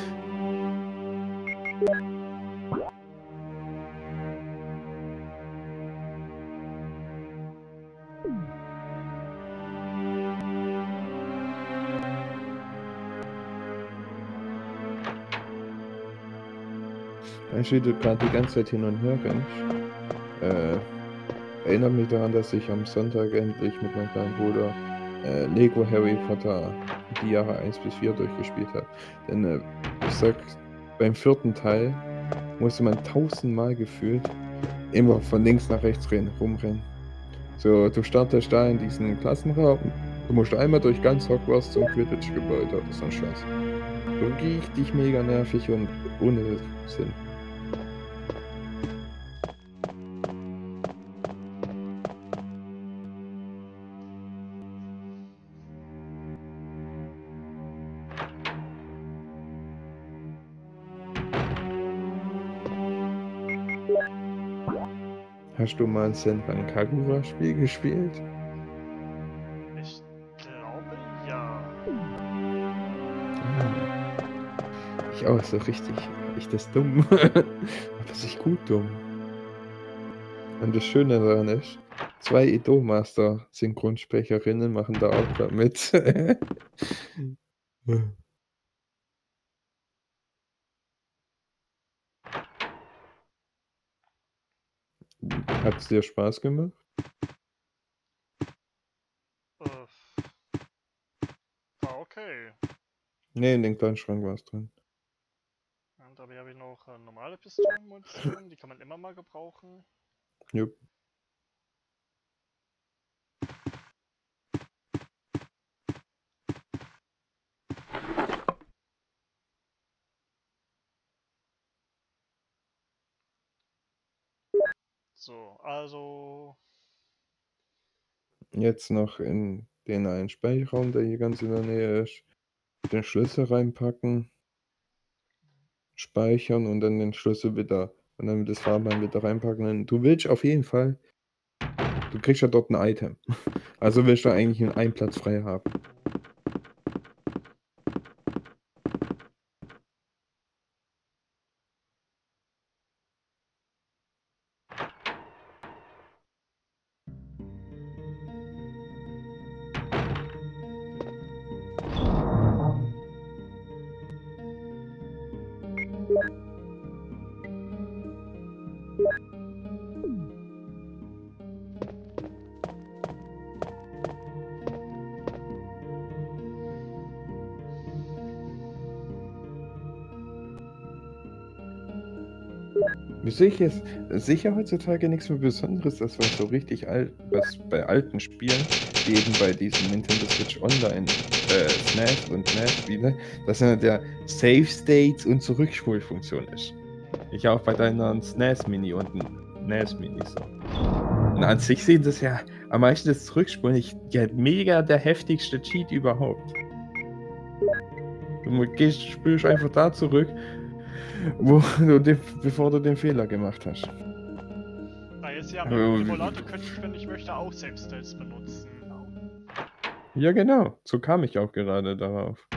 Weißt du, wie du gerade die ganze Zeit hin und her rennst? Erinnert mich daran, dass ich am Sonntag endlich mit meinem kleinen Bruder Lego Harry Potter die Jahre 1 bis 4 durchgespielt habe. Denn ich sag, beim 4. Teil musste man 1000-mal gefühlt immer von links nach rechts rumrennen. So, du startest da in diesen Klassenraum, du musst einmal durch ganz Hogwarts zum Quidditch-Gebäude oder so ein Scheiß. So richtig mega nervig und ohne Sinn. Hast du mal ein Senran Kagura-Spiel gespielt? Ich glaube ja. Ich auch, so richtig. Ich das dumm. Aber sich gut dumm. Und das Schöne daran ist, 2 Idolmaster-Synchronsprecherinnen machen da auch da mit. Hat es dir Spaß gemacht? War okay. Ne, in den kleinen Schrank war es drin. Und dabei habe ich noch normale Pistolenmunition, die kann man immer mal gebrauchen. Jupp. So, also. Jetzt noch in den einen Speicherraum, der hier ganz in der Nähe ist, den Schlüssel reinpacken, speichern und dann den Schlüssel wieder und dann das Fahrbein wieder reinpacken. Und du willst auf jeden Fall, du kriegst ja dort ein Item. Also willst du eigentlich einen Platz frei haben. Sicher heutzutage nichts mehr Besonderes, das war so richtig alt, was bei alten Spielen, wie eben bei diesem Nintendo Switch Online SNES und NES-Spiele, dass ja der Save States und Zurückspulfunktion ist. Ich auch bei deiner SNES Mini und NES Mini so. Und an sich sehen das ja am meisten das Zurückspulen ja mega der heftigste Cheat überhaupt. Du spülst einfach da zurück, bevor du den Fehler gemacht hast. Na, jetzt ja, mit dem Emulator könnte ich, wenn ich möchte, auch Save States benutzen. Ja, genau. So kam ich auch gerade darauf.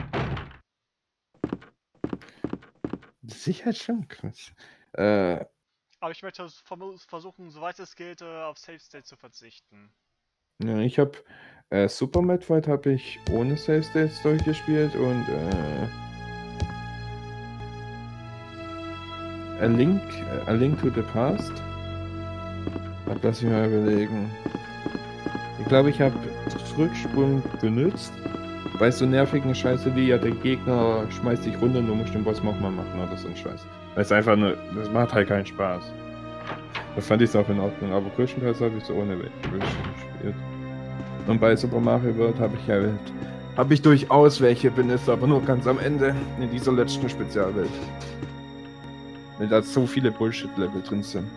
Sicher schon krass. Aber ich möchte versuchen, soweit es geht, auf Save State zu verzichten. Ja, ich habe Super Metroid habe ich ohne Save States durchgespielt und A Link to the Past. Lass mich mal überlegen. Ich glaube, ich habe Zurückspulen benutzt. Bei so nervigen Scheiße wie ja der Gegner schmeißt dich runter und du musst den Boss nochmal machen oder so ein Scheiß. Das macht halt keinen Spaß. Da fand ich es auch in Ordnung, aber größtenteils habe ich es ohne gespielt. Und bei Super Mario World habe ich durchaus welche benutzt, aber nur ganz am Ende in dieser letzten Spezialwelt. Weil da so viele Bullshit-Level drin sind.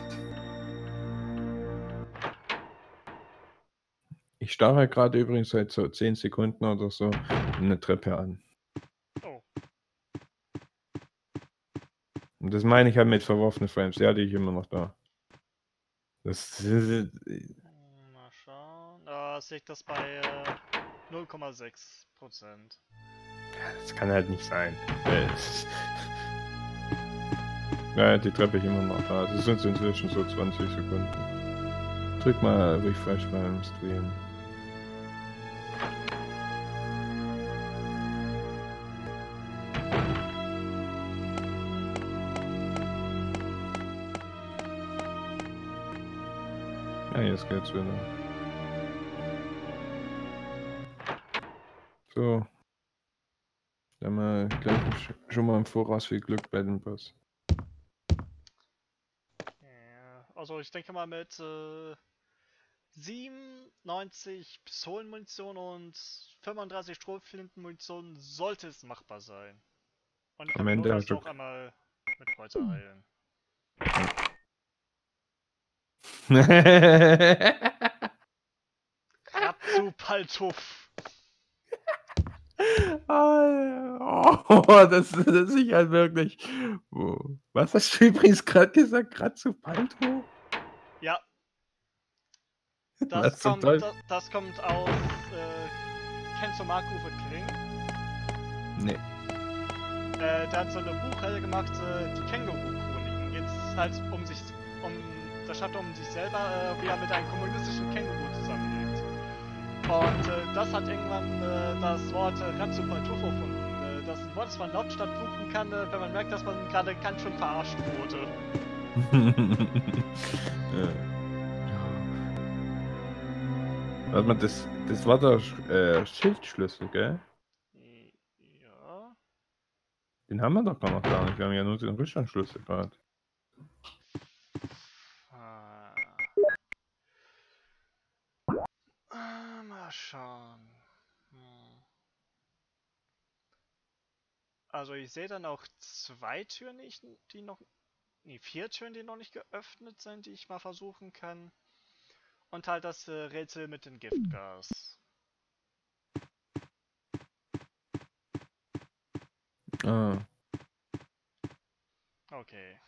Ich starre gerade übrigens seit so 10 Sekunden oder so eine Treppe an. Oh. Und das meine ich halt mit verworfene Frames. Ja, die ich immer noch da. Das Mal schauen. Sehe ich das bei 0,6%. das kann halt nicht sein. Ja, die Treppe ich immer noch da. Das sind inzwischen so 20 Sekunden. Drück mal Refresh beim Stream. Ja, jetzt geht's wieder. So. Dann mal gleich schon mal im Voraus viel Glück bei dem Boss. Ja, also ich denke mal mit 97 Pistolenmunition und 35 Strohflintenmunition sollte es machbar sein. Und ich Am kann Ende notfalls hast du. auch einmal mit Kräuter heilen. Ratzupaltuff. Das ist ich halt wirklich. Was hast du übrigens gerade gesagt? Gratzupalto? Ja, Was zum Teufel? das kommt aus. Kennst du Marc-Uwe Kling? Nee. Der hat so eine Buchreihe gemacht, die Känguru-Chroniken. Jetzt halt da schreibt er um sich selber, wie er mit einem kommunistischen Känguru zusammenlebt. Und das hat irgendwann das Wort Razzupaltuffo erfunden. Das ein Wort, das man Lautstadt buchen kann, wenn man merkt, dass man gerade ganz schön verarscht wurde. Ja. Warte mal, das war der Schildschlüssel, gell? Ja. Den haben wir doch gar nicht. Wir haben ja nur den Rückstandsschlüssel gerade. Mal schauen. Hm. Also ich sehe dann auch 2 Türen, die noch. Nee, 4 Türen, die noch nicht geöffnet sind, die ich mal versuchen kann. Und halt das Rätsel mit dem Giftgas. Ah. Okay.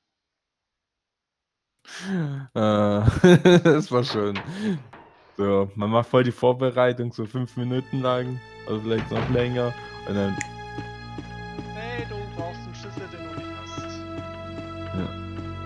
Das war schön. So, man macht voll die Vorbereitung, so 5 Minuten lang. Oder vielleicht noch länger. Und dann. Nee, du brauchst einen Schlüssel, den du nicht hast. Ja.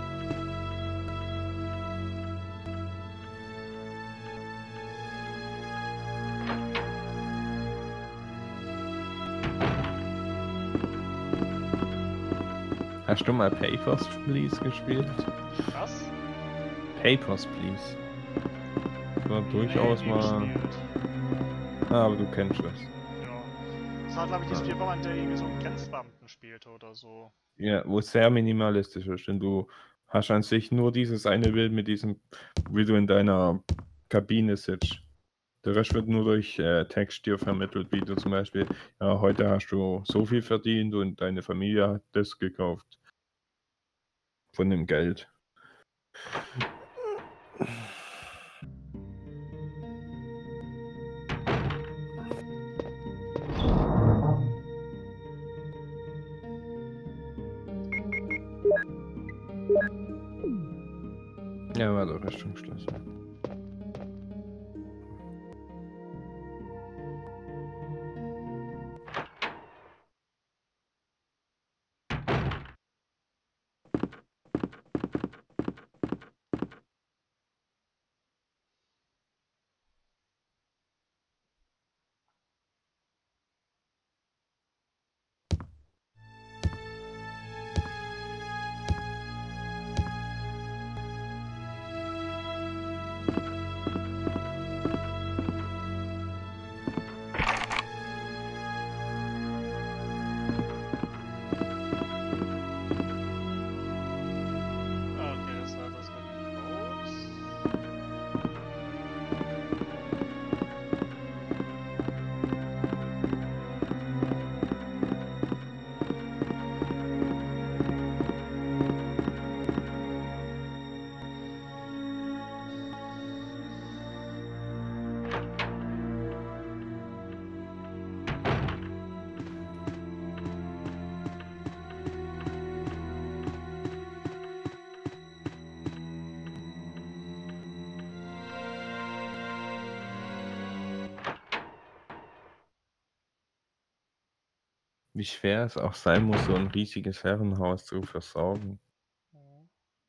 Hast du mal Papers, Please gespielt? Was? Papers, Please. Das war durchaus nie mal. gespielt. Ah, aber du kennst das. Ja. Das war, glaube ich, das Spiel, wo man der irgendwie so einen Grenzbeamten spielte oder so. Ja, wo es sehr minimalistisch ist. Und du hast an sich nur dieses eine Bild mit diesem, wie du in deiner Kabine sitzt. Der Rest wird nur durch Text dir vermittelt, wie du zum Beispiel, ja, heute hast du so viel verdient und deine Familie hat das gekauft. Von dem Geld. Ja, war doch Rüstungsschlüssel. wie schwer es auch sein muss, so ein riesiges Herrenhaus zu versorgen. Mhm.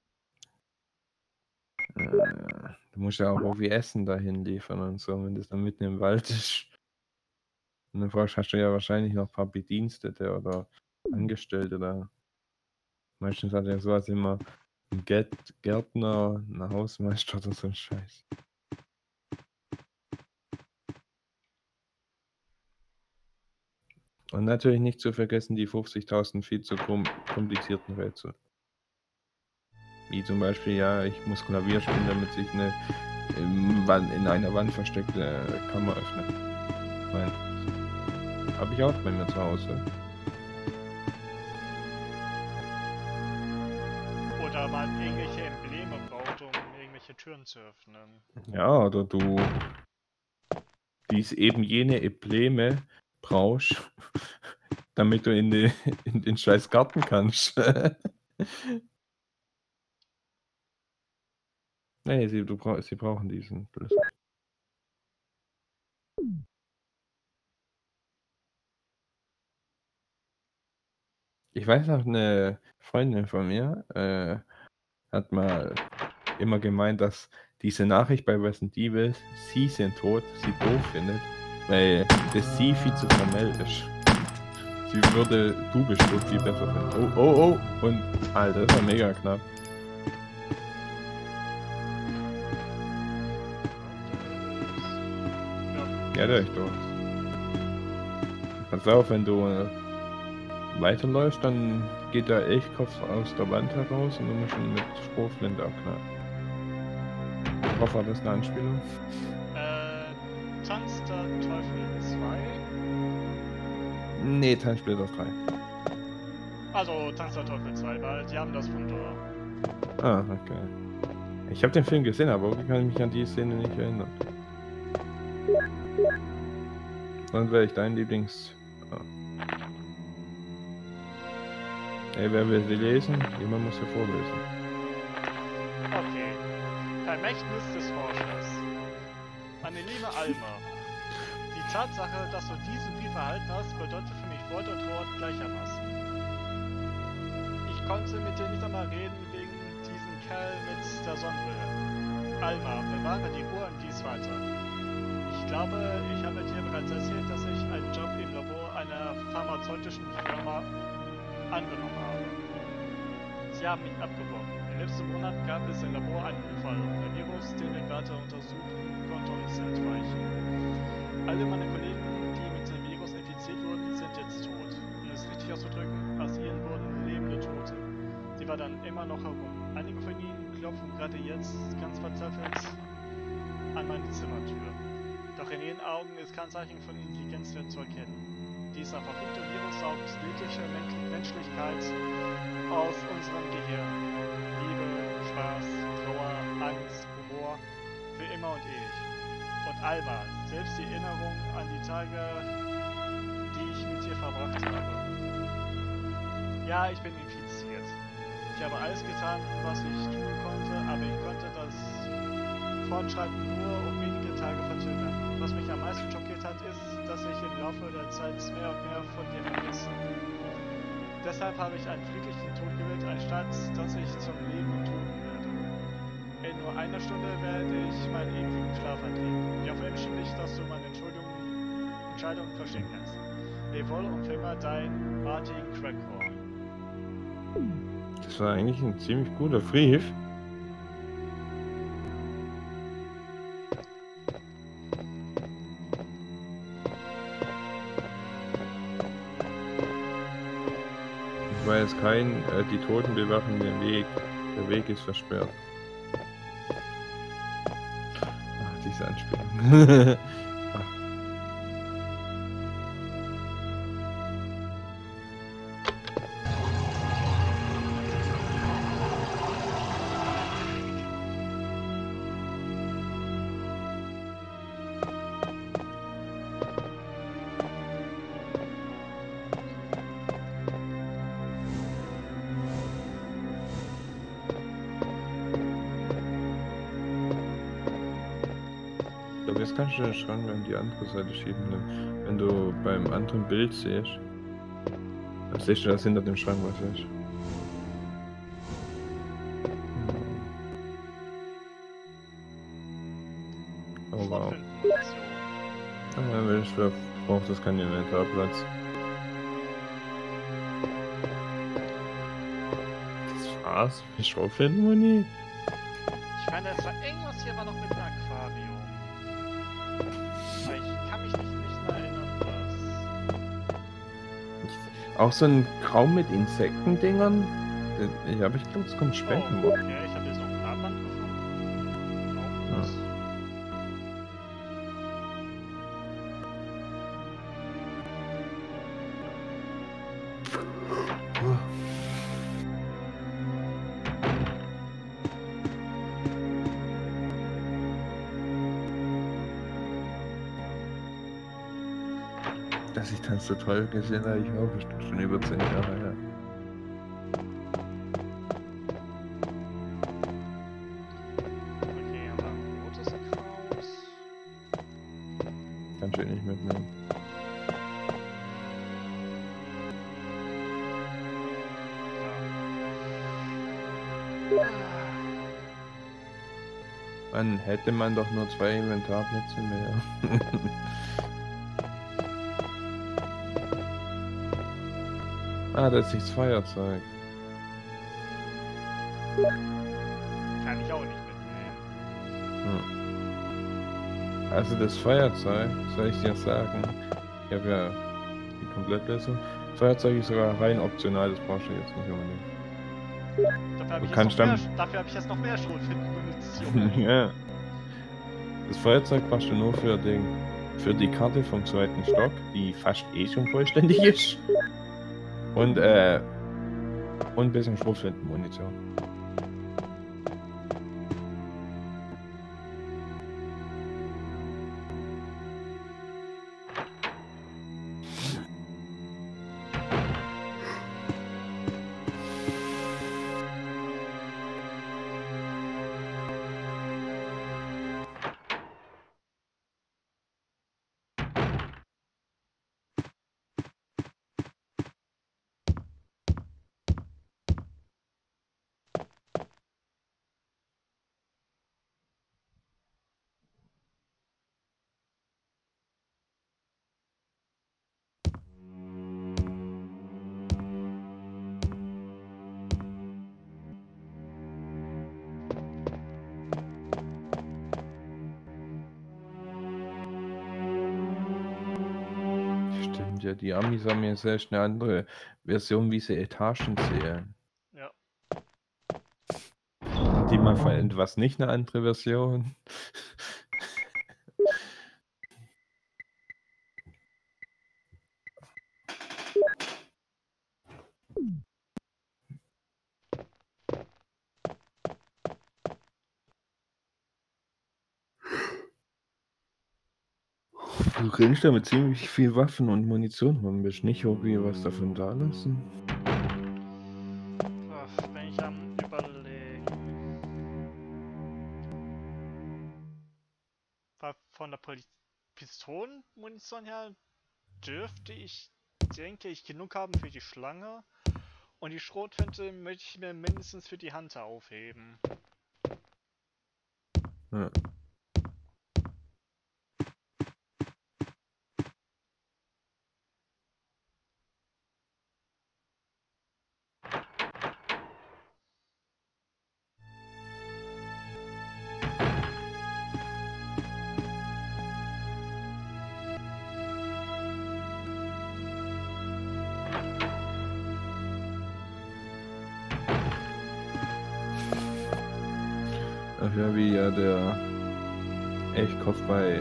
Du musst ja auch irgendwie Essen dahin liefern und so, wenn das dann mitten im Wald ist. Und dann hast du ja wahrscheinlich noch ein paar Bedienstete oder Angestellte da. Meistens hat ja sowas immer ein Gärtner, ein Hausmeister oder so ein Scheiß. Und natürlich nicht zu vergessen die 50.000 viel zu komplizierten Rätsel. Wie zum Beispiel, ja, ich muss Klavier spielen, damit sich eine in einer Wand versteckte Kammer öffnet. Nein. Habe ich auch bei mir zu Hause. Oder man irgendwelche Embleme braucht, um irgendwelche Türen zu öffnen. Ja, oder du eben jene Embleme brauchst, damit du in den scheiß Garten kannst. Nee, sie brauchen diesen Schlüssel. Ich weiß noch, eine Freundin von mir hat mal immer gemeint, dass diese Nachricht bei Resident Evil, sie sind tot, sie doof findet, weil das sie viel zu formell ist. Sie würde du bist tot viel besser finden. Oh, oh, oh! Und Alter, das war mega knapp. Ja, der ist tot. Pass auf, wenn du weiterläufst, dann geht der Elchkopf aus der Wand heraus und du musst ihn mit Strohflinte abknallen. Ich hoffe, das ist eine Anspielung. Tanz der Teufel 2? Nee, Teilsplitter 3. Also Tanz der Teufel 2, weil die haben das Fundor. Ah, okay. Ich habe den Film gesehen, aber irgendwie kann ich mich an die Szene nicht erinnern. Dann wäre ich dein Lieblings... Oh. Ey, wer will sie lesen? Jemand muss ja vorlesen. Okay. Vermächtnis des Forschers. Meine liebe Alma, die Tatsache, dass du diesen Brief erhalten hast, bedeutet für mich Freude und Trauer gleichermaßen. Ich konnte mit dir nicht einmal reden wegen diesem Kerl mit der Sonnenbrille. Alma, bewahre die Ruhe und lies weiter. Ich glaube, ich habe dir bereits erzählt, dass ich einen Job im Labor einer pharmazeutischen Firma angenommen habe. Sie haben mich abgeworben. Im letzten Monat gab es im Labor einen Unfall und der Virus, den wir gerade untersuchen, konnte uns entweichen. Alle meine Kollegen, die mit dem Virus infiziert wurden, sind jetzt tot. Um es richtig auszudrücken, aus ihnen wurden lebende Tote. Sie war dann immer noch herum. Einige von ihnen klopfen gerade jetzt ganz verzweifelt an meine Zimmertür. Doch in ihren Augen ist kein Zeichen von Intelligenz mehr zu erkennen. Dieser verfluchte Virus saugt jegliche Menschlichkeit aus unserem Gehirn. Liebe, Spaß, Trauer, Angst, Humor, für immer und ewig. Und Alma, selbst die Erinnerung an die Tage, die ich mit dir verbracht habe. Ja, ich bin infiziert. Ich habe alles getan, was ich tun konnte, aber ich konnte das Fortschreiten nur um wenige Tage verzögern. Was mich am meisten schockiert hat, ist, dass ich im Laufe der Zeit mehr und mehr von dir vergesse. Deshalb habe ich einen friedlichen Tod gewählt, anstatt dass ich zum Leben und Tod werde. In nur einer Stunde werde ich meinen ewigen Schlaf antreten. Ich hoffe inständig, dass du meine Entscheidung verstehen kannst. Lebe wohl und für immer dein Martin Crackhorn. Das war eigentlich ein ziemlich guter Brief. Ich weiß kein, die Toten bewachen den Weg. Der Weg ist versperrt. Ach, diese Anspielung. Ach. Ich glaube, jetzt kannst du den Schrank an die andere Seite schieben, wenn du beim anderen Bild siehst. Siehst du, dass hinter dem Schrank was ist? Oh wow. Schrotflintenmunition. Ich brauche das keinen Inventarplatz. Das war's? Wie Schrotflintenmuni? Ich meine, es war irgendwas hier war noch mit dem Aquarium. Aber ich kann mich nicht mehr erinnern, was. Auch so ein Raum mit Insektendingern? Ja, aber ich glaube, das kommt später. Oh, okay, ich habe jetzt noch ein Armband gefunden. Auch gut. Dass ich Tanz der Teufel gesehen habe, ich auch bestimmt schon über 10 Jahre her. Okay, aber ein rotes Accounts. Kannst du eh nicht mitnehmen. Dann hätte man doch nur 2 Inventarplätze mehr. Ah, das ist das Feuerzeug. Kann ich auch nicht mitnehmen. Also das Feuerzeug, soll ich dir sagen, ich habe ja die Komplettlösung. Feuerzeug ist sogar rein optional, das brauchst du jetzt nicht unbedingt. Dafür habe ich jetzt noch mehr Schrotflintenmunition. Ja. Das Feuerzeug brauchst du nur für die Karte vom 2. Stock, die fast eh schon vollständig ist. Und ein bisschen Schrotflintenmunition. Stimmt ja, die Amis haben ja selbst eine andere Version, wie sie Etagen zählen. Ja. Die mal verändert, was nicht eine andere Version. Du rennst da mit ziemlich viel Waffen und Munition rum. Bist nicht irgendwie was davon da lassen? Ach, bin ich am Überlegen. Von der Pistolenmunition her dürfte ich, denke ich, genug haben für die Schlange. Und die Schrotflinte möchte ich mir mindestens für die Hunter aufheben. Ja. Ach ja, wie ja der Elchkopf bei.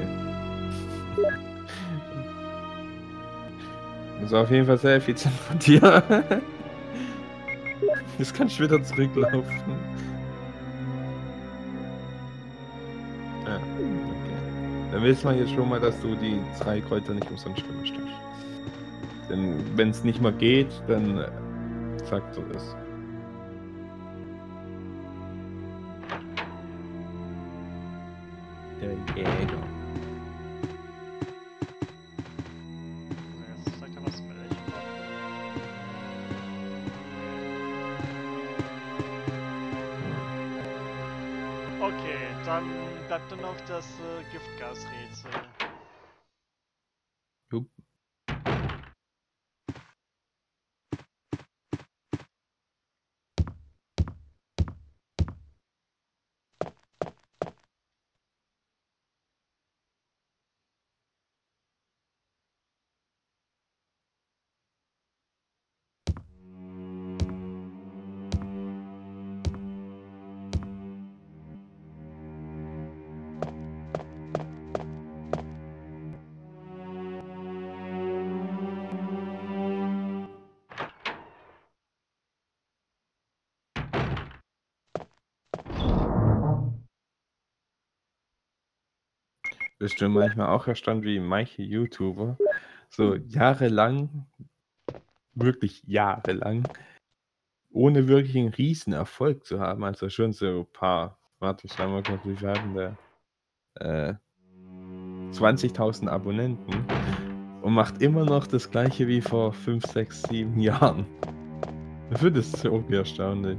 Das war auf jeden Fall sehr effizient von dir. Jetzt kannst du wieder zurücklaufen. Ja, okay. Dann wissen wir jetzt schon mal, dass du die 3 Kräuter nicht umsonst gemischt hast. Denn wenn es nicht mal geht, dann sagt du es. Der Jäger. Jetzt sagt er was mit Elchkopf. Okay, dann bleibt nur noch das Giftgasrätsel. Jupp. Bist du manchmal auch erstaunt, wie manche YouTuber so jahrelang, wirklich jahrelang, ohne wirklich einen riesen Erfolg zu haben, also schon so ein paar, warte, ich schau mal kurz, wie viel hat 'n der? 20.000 Abonnenten und macht immer noch das Gleiche wie vor 5, 6, 7 Jahren. Ich finde das so erstaunlich.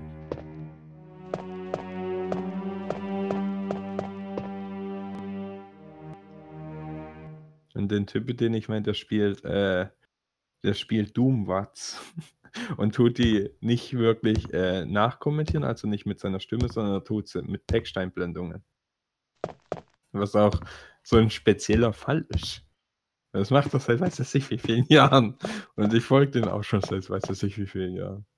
Und den Typen, den ich meine, der spielt Doom-Watts und tut die nicht wirklich, nachkommentieren, also nicht mit seiner Stimme, sondern er tut sie mit Texteinblendungen. Was auch so 'n spezieller Fall ist. Das macht er seit weiß es ich wie vielen Jahren und ich folge dem auch schon seit weiß es ich wie vielen Jahren.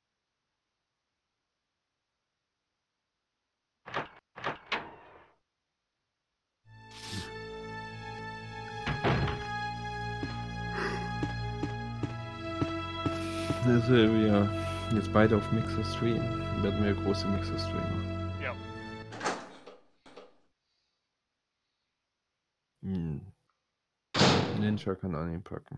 Also, wir jetzt beide auf Mixer streamen, werden wir große Mixer-Streamer. Ja. Ninja kann anpacken.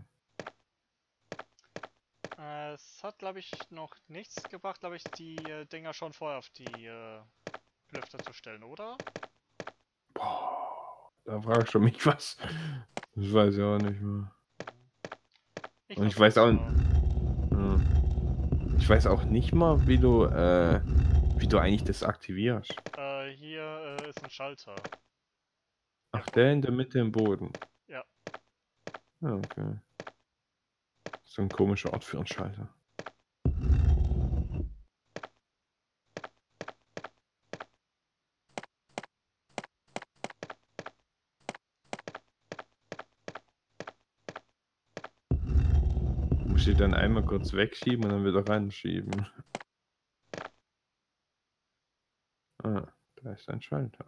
Es hat, glaube ich, noch nichts gebracht, glaube ich, die Dinger schon vorher auf die Lüfter zu stellen, oder? Boah, da fragst du mich was. Das weiß ich auch nicht mehr. Ich Und ich weiß versuch's auch mal. ja. Ich weiß auch nicht mal, wie du eigentlich das aktivierst. Hier ist ein Schalter. Ja, Ach, der in der Mitte im Boden. ja. Ja, okay. So 'n komischer Ort für 'n Schalter. Muss ich dann einmal kurz wegschieben und dann wieder ranschieben. Ah, da ist ein Schalter.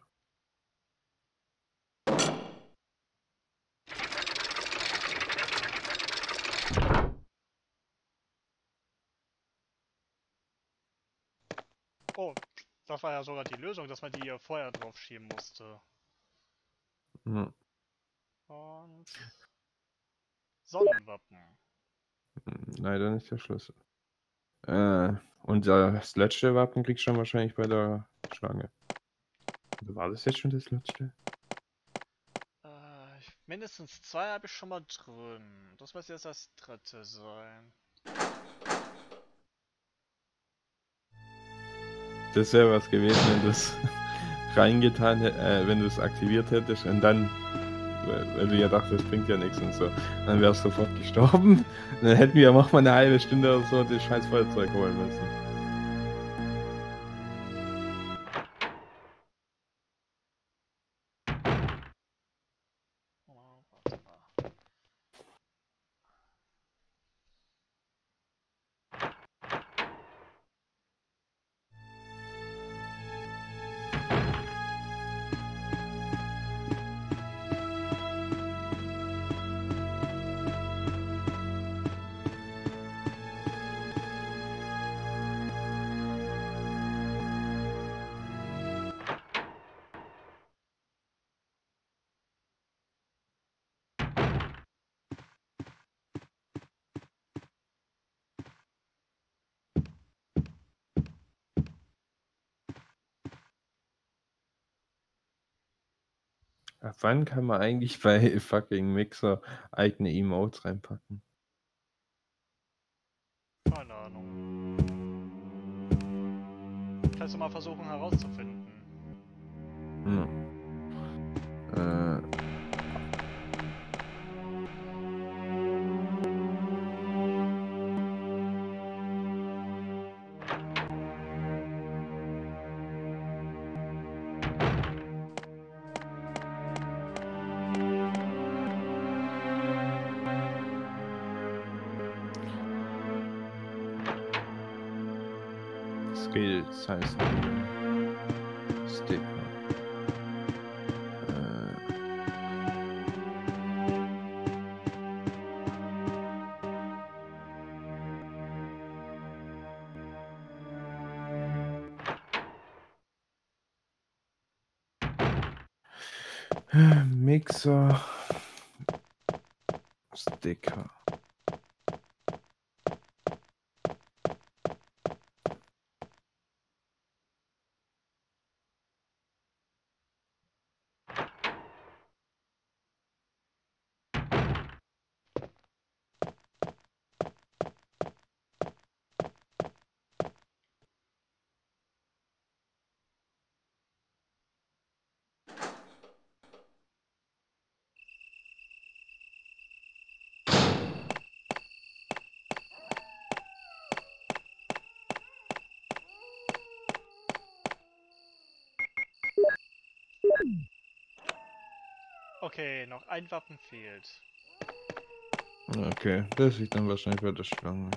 Oh, das war ja sogar die Lösung, dass man die vorher drauf schieben musste. Ja. Und Sonnenwappen. Leider nicht der Schlüssel. Und das letzte Wappen kriegst du dann wahrscheinlich bei der Schlange. Oder war das jetzt schon das letzte? Mindestens zwei habe ich schon mal drin. Das muss jetzt das dritte sein. Das wäre was gewesen, wenn du's reingetan wenn du's aktiviert hättest und dann weil du ja dachtest, das bringt ja nix und so. Dann wärst du sofort gestorben. Dann hätten wir noch mal 'ne halbe Stunde oder so das scheiß Feuerzeug holen müssen. Oh, warte mal. Ab wann kann man eigentlich bei fucking Mixer eigene Emotes reinpacken? Keine Ahnung. Kannst du mal versuchen herauszufinden. Skills heißt die. Sticker. Mixer. Sticker. Okay, noch ein Wappen fehlt. Okay, das liegt dann wahrscheinlich bei der Schlange.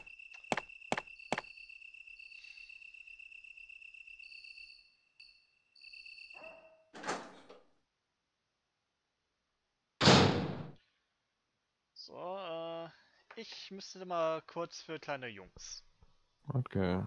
So, ich müsste mal kurz für kleine Jungs. Okay.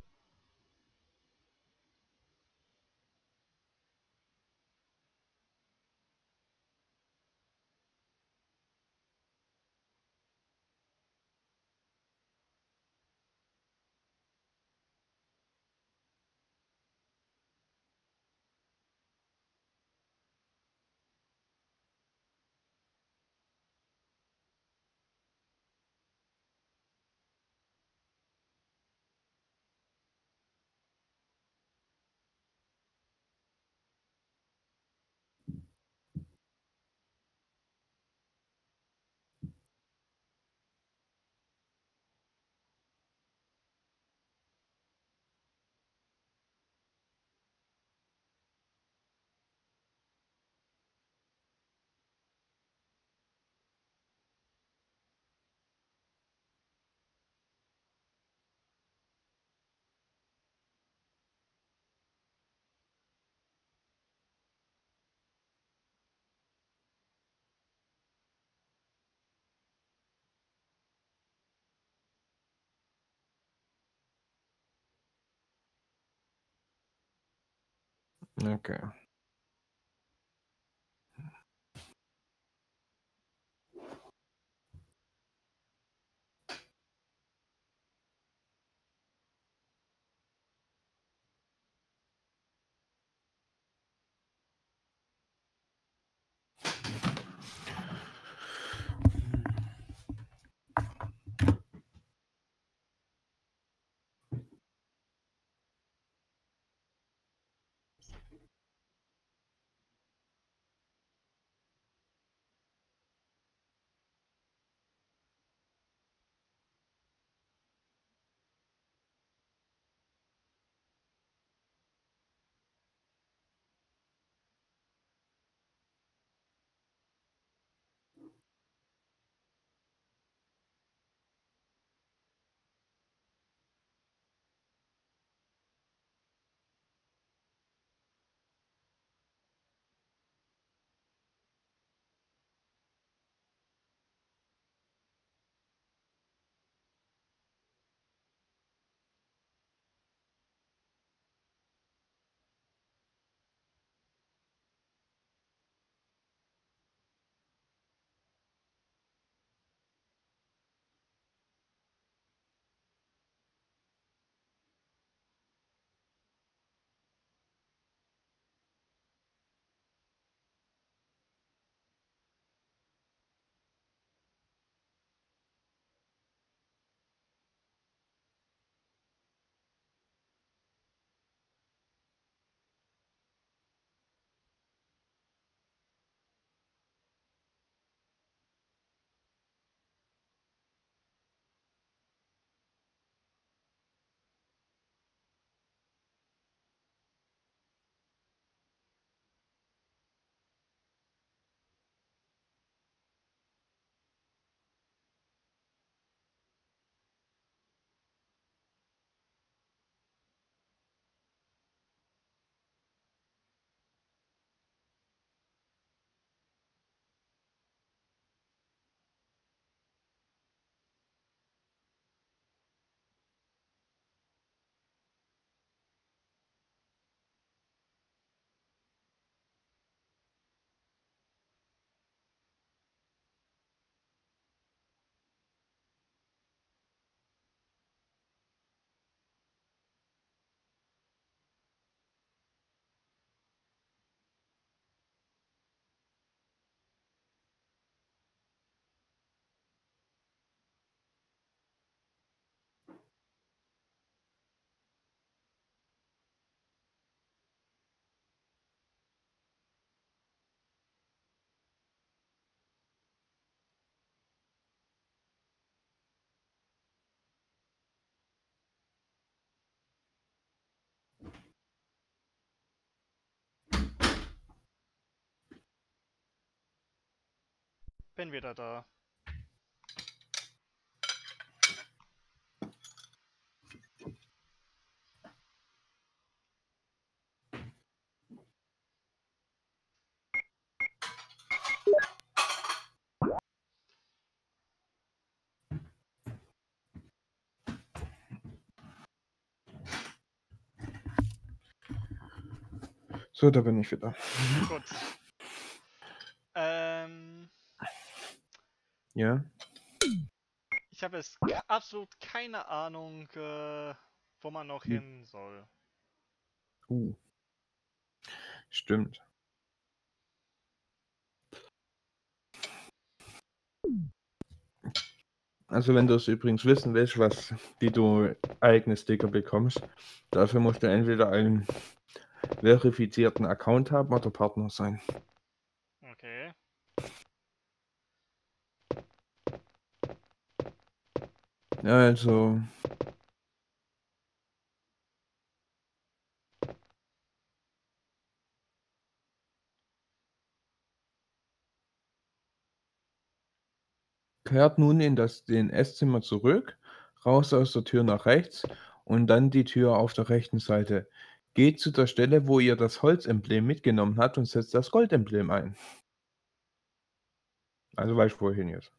Okay. Bin wieder da. So, da bin ich wieder. Gut. Ja? Ich habe jetzt absolut keine Ahnung, wo man noch Hm. hin soll. Stimmt. Also wenn du es übrigens wissen willst, wie du eigene Sticker bekommst, dafür musst du entweder einen verifizierten Account haben oder Partner sein. Okay. Ja, also kehrt nun in den Esszimmer zurück, raus aus der Tür nach rechts und dann die Tür auf der rechten Seite. Geht zu der Stelle, wo ihr das Holzemblem mitgenommen habt und setzt das Goldemblem ein. Also weißt du, wohin jetzt?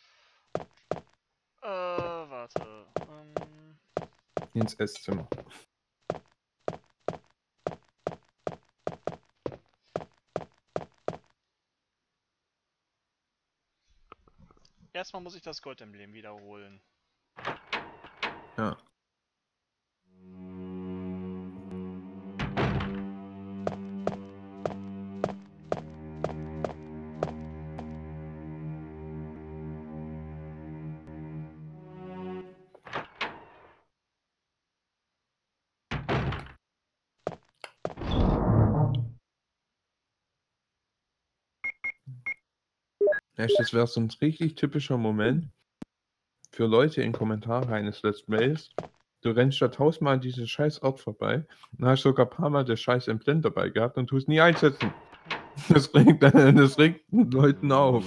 Warte. Ins Esszimmer. Erstmal muss ich das Goldemblem wiederholen. Ja. Echt, das wäre so ein richtig typischer Moment für Leute in Kommentare eines Let's Plays. Du rennst da tausendmal an diesem scheiß Ort vorbei und hast sogar ein paar Mal das scheiß Emblem dabei gehabt und tust nie einsetzen. Das regt den Leuten auf.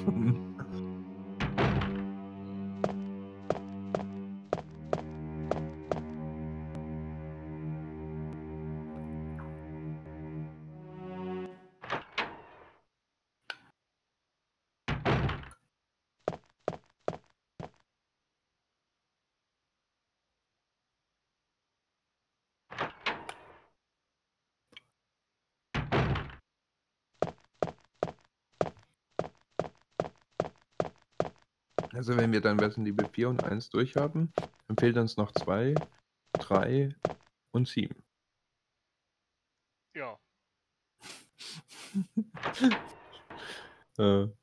Also, wenn wir dann Liebe 4 und 1 durch haben, dann fehlt uns noch 2, 3 und 7. Ja. Äh.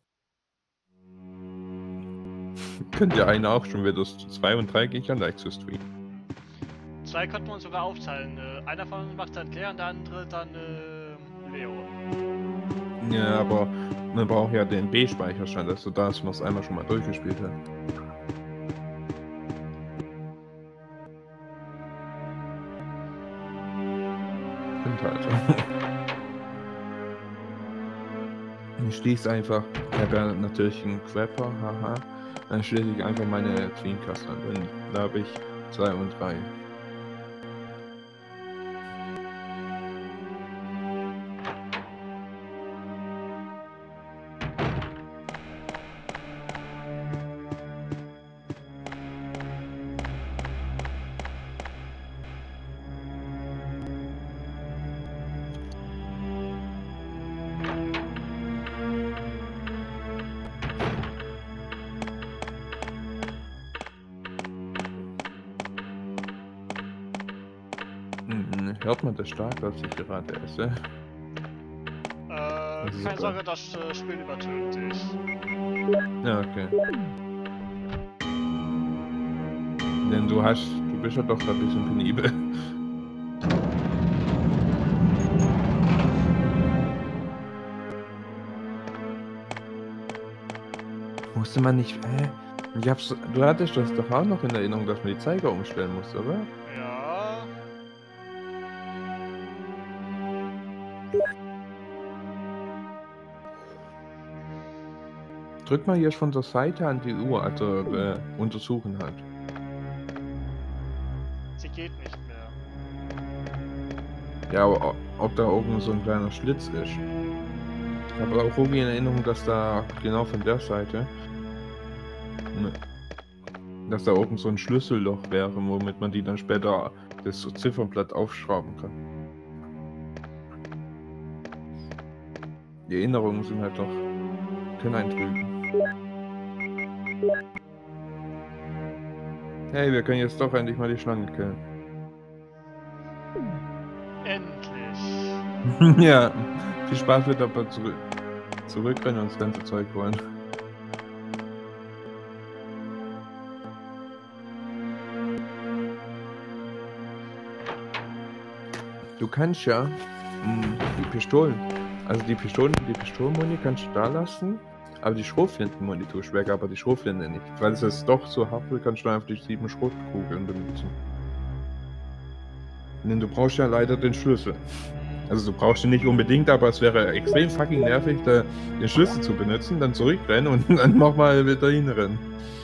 Könnt ihr einen auch schon wieder 2 und 3 geht ja leicht zu streamen. 2 konnten wir uns sogar aufteilen. Einer von uns macht dann Claire und der andere dann Leon. Ja, aber man braucht ja den B-Speicherstand, also dass man es einmal schon mal durchgespielt hat. Stimmt halt. Ich schließe einfach, ich habe ja natürlich einen Crapper, haha. Dann schließe ich einfach meine Cleancast an. Dann habe ich 2 und 3. Hört man das stark, dass ich gerade esse? Keine Sorge, das Spiel übertönt dich. Ja, okay. Denn du bist ja doch ein bisschen penibel. Musste man nicht, du hattest das doch auch noch in Erinnerung, dass man die Zeiger umstellen muss, oder? Ja. drück mal hier von der Seite an die Uhr, also untersuchen halt. Sie geht nicht mehr. Ja, aber ob da oben so ein kleiner Schlitz ist. Ich habe auch irgendwie in Erinnerung, dass da genau von der Seite, dass da oben so ein Schlüsselloch wäre, womit man die dann später das Ziffernblatt aufschrauben kann. Die Erinnerungen sind halt doch, können einen trügen. Hey, wir können jetzt doch endlich mal die Schlange killen. Endlich! Ja, viel Spaß wird aber zurückrennen und das ganze Zeug holen. Du kannst ja die Pistolen, also die Pistolenmuni kannst du da lassen, aber die Schrotflintenmuni tust du weg, aber die Schrotflinte nicht. Falls es doch so hart wird, kannst du einfach die 7 Schrotkugeln benutzen. Denn du brauchst ja leider den Schlüssel. Also du brauchst ihn nicht unbedingt, aber es wäre extrem fucking nervig, den Schlüssel zu benutzen, dann zurückrennen und dann nochmal wieder hinrennen.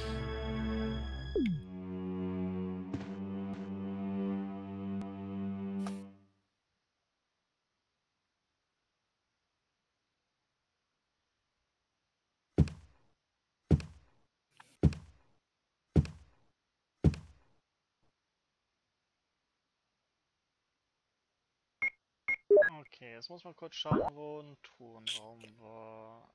Okay, jetzt muss man kurz schauen, wo ein Truhenraum war.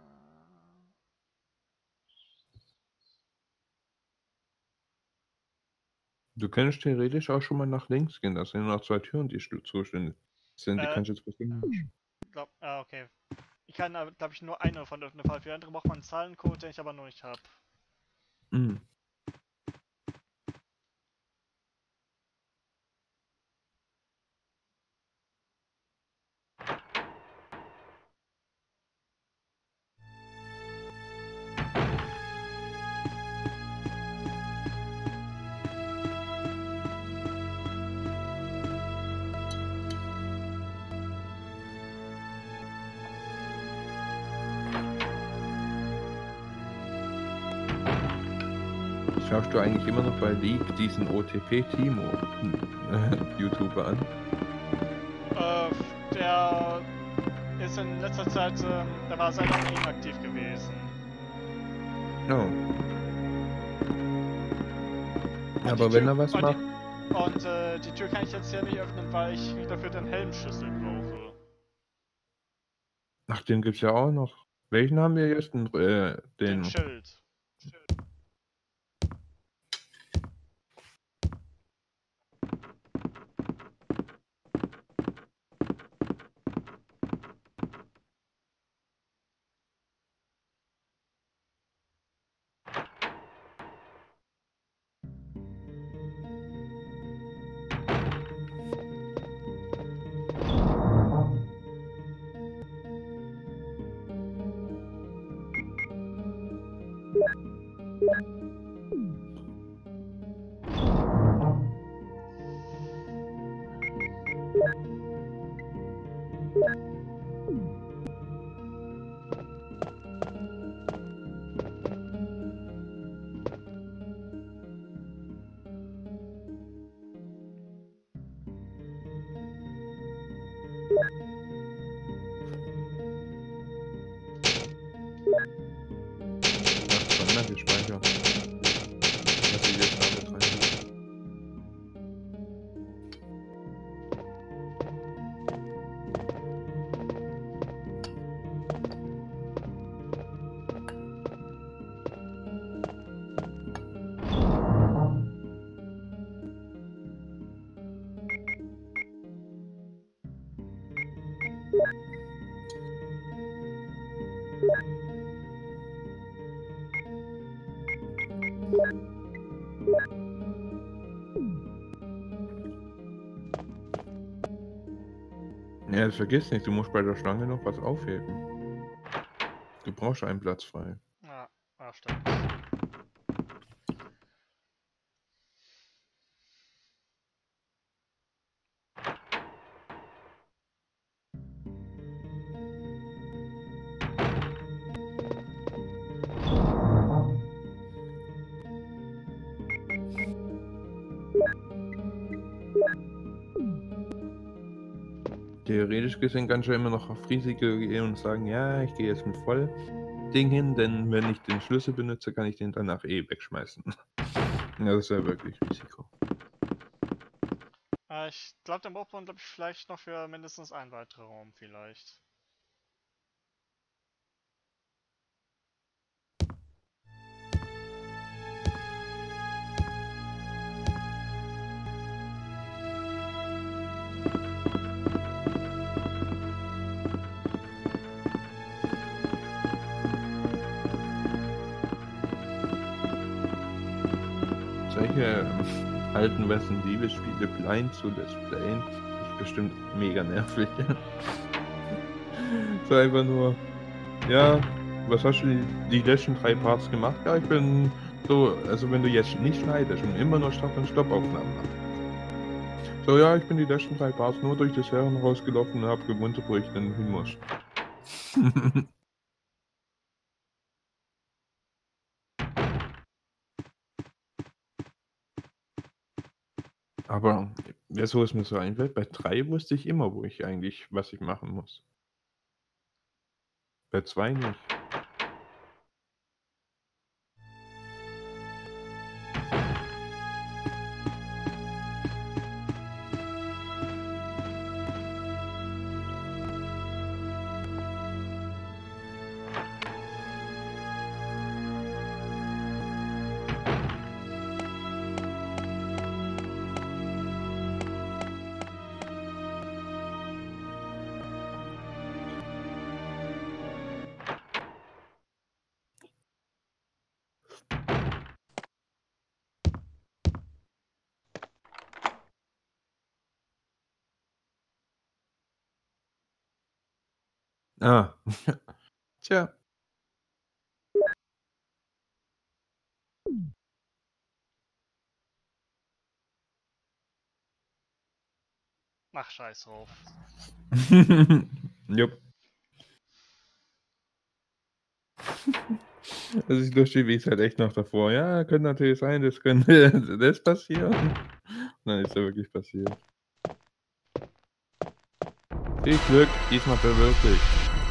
Du kannst theoretisch auch schon mal nach links gehen, da sind noch 2 Türen, die zuständig sind. Die kannst du jetzt bestimmt. Okay. Ich kann, glaube ich, nur eine von öffnen. Für die andere braucht man einen Zahlencode, den ich aber noch nicht habe. Mhm. Schaust du eigentlich immer noch bei League diesen OTP-Timo YouTuber an? Der ist in letzter Zeit, der war sehr lange inaktiv gewesen. Oh. Aber wenn er was macht. Und die Tür kann ich jetzt hier nicht öffnen, weil ich dafür den Helmschlüssel brauche. Ach, den gibt's ja auch noch. Welchen haben wir jetzt? Den Den. Schild. Ach, gespeichert. Was ich jetzt damit rein. Ja, vergiss nicht, du musst bei der Schlange noch was aufheben. Du brauchst einen Platz frei. Ja, stimmt. theoretisch gesehen kannst du ja immer noch auf Risiko gehen und sagen, ja, ich gehe jetzt mit Vollding hin, denn wenn ich den Schlüssel benutze, kann ich den danach eh wegschmeißen. Ja, das ist ja wirklich Risiko. Ich glaube, dann braucht man, glaube ich, vielleicht noch für mindestens einen weiteren Raum vielleicht. Solche alten Resident Evil Spiele blind zu displayen, ist bestimmt mega nervig. So einfach nur, ja, was hast du die letzten 3 Parts gemacht? Ja, ich bin so, also wenn du jetzt nicht schneidest und immer nur Start- und Stoppaufnahmen machst. So, ja, ich bin die letzten 3 Parts nur durch das Herrenhaus gelaufen und hab gewundert, wo ich denn hin muss. Aber ja, so ist mir so einfällt, bei 3 wusste ich immer, wo ich eigentlich was ich machen muss. Bei 2 nicht. Ah. Tja. Ach, scheiß drauf. Jupp. Also ich lustig, wie es halt echt noch davor. Ja, könnte natürlich sein, das könnte das passieren. Dann ist ja wirklich passiert. Viel Glück, diesmal verwirklicht.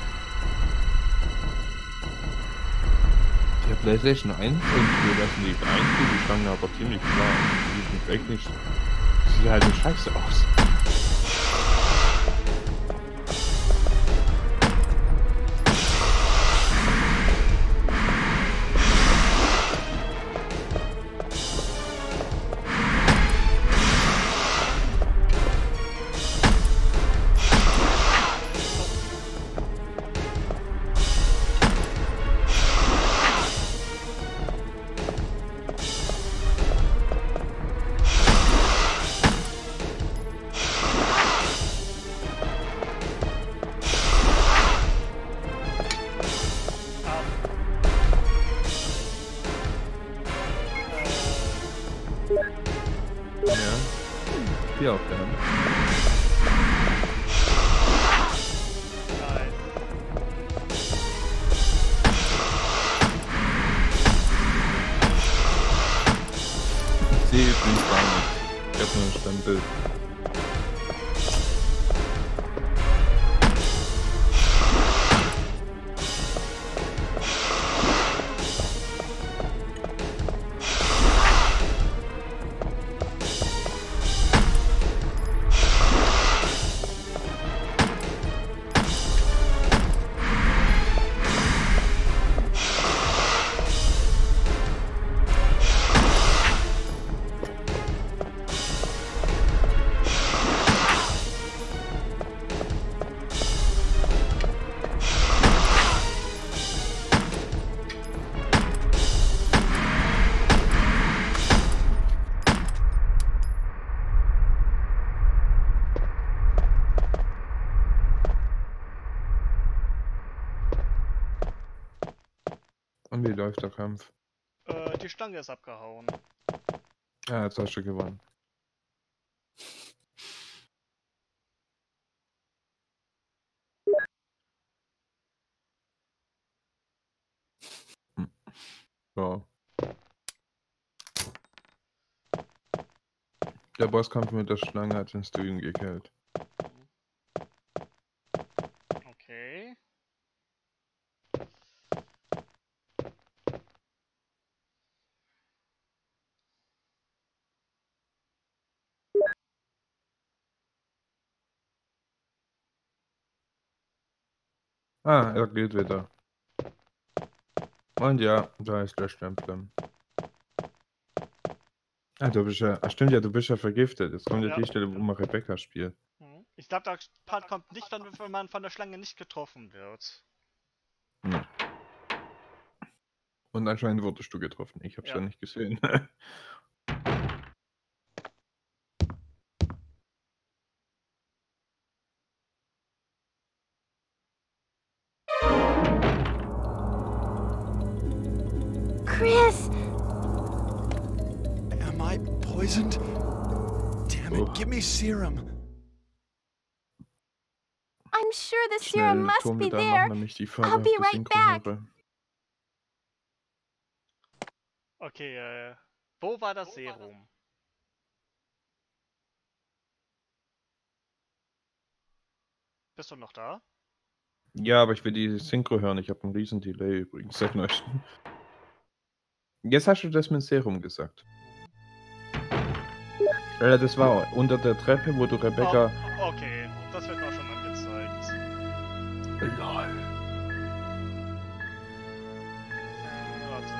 Der PlayStation 1 und für Resident Evil 1 sieht die Stange aber ziemlich klar. Die sieht echt nicht. Sieht halt nur scheiße aus. Ja. Die Aufgaben. Nein. Ich sehe jetzt nicht gar nicht. Ich hab nur ein Standbild. Und wie läuft der Kampf? Die Stange ist abgehauen. Ah, jetzt hast du gewonnen. Hm. Ja. Der Bosskampf mit der Schlange hat den Stream gekillt. Okay. Ah, er geht wieder. Und ja, da ist der Stempel. Ah, du bist ja. Ah, stimmt ja, du bist ja vergiftet. Jetzt kommt ja Ja. die Stelle, wo man Rebecca spielt. Ich glaube, der Part kommt nicht, wenn man von der Schlange nicht getroffen wird. Hm. Und anscheinend wurdest du getroffen. Ich hab's ja Ja. nicht gesehen. Chris! Am I poisoned? Damn it, Oh. give me serum. I'm sure the serum Schnell must Turm be da there. machen, damit ich die I'll be fabelhafte right Synchro back. höre. Okay, wo war das Serum? Bist du noch da? Ja, aber ich will die Synchro hören. Ich habe einen riesen Delay übrigens seit neuestem. Jetzt hast du das mit Serum gesagt. Ja, das war unter der Treppe, wo du Rebecca. Oh, okay, das wird mir schon angezeigt. Lol. Warte.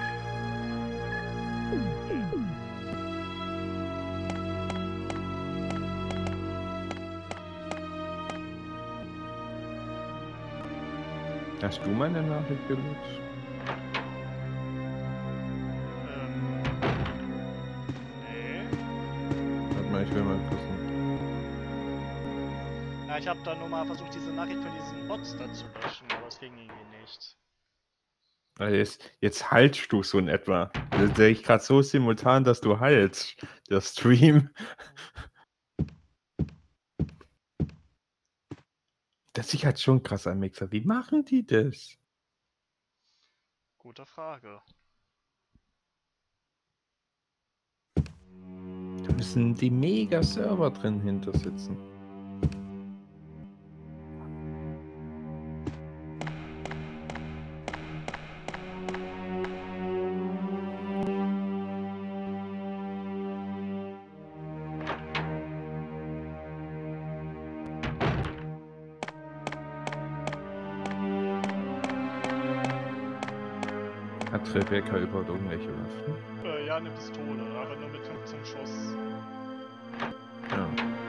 Hast du meine Nachricht gelöscht? Nee. Warte mal, ich will mal gucken. Ja, ich habe da nur mal versucht, diese Nachricht von diesen Bots da zu löschen, aber es ging irgendwie nicht. Ah, jetzt haltst du so in etwa. Das sehe ich gerade so simultan, dass du haltst. Der Stream. Das ist halt schon krass ein Mixer. Wie machen die das? Gute Frage. Da müssen die Mega-Server drin hinter sitzen. Hat Rebecca überhaupt irgendwelche Waffen? Ja, eine Pistole, aber nur mit 15 Schuss. Ja.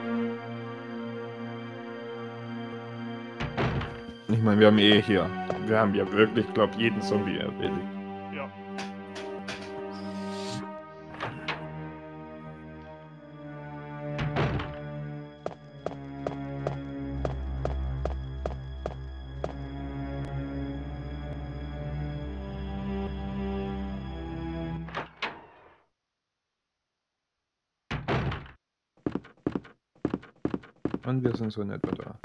Ich meine, wir haben hier. Wir haben ja wirklich, glaube ich, jeden Zombie erledigt. Ja. Und wir sind so in etwa da.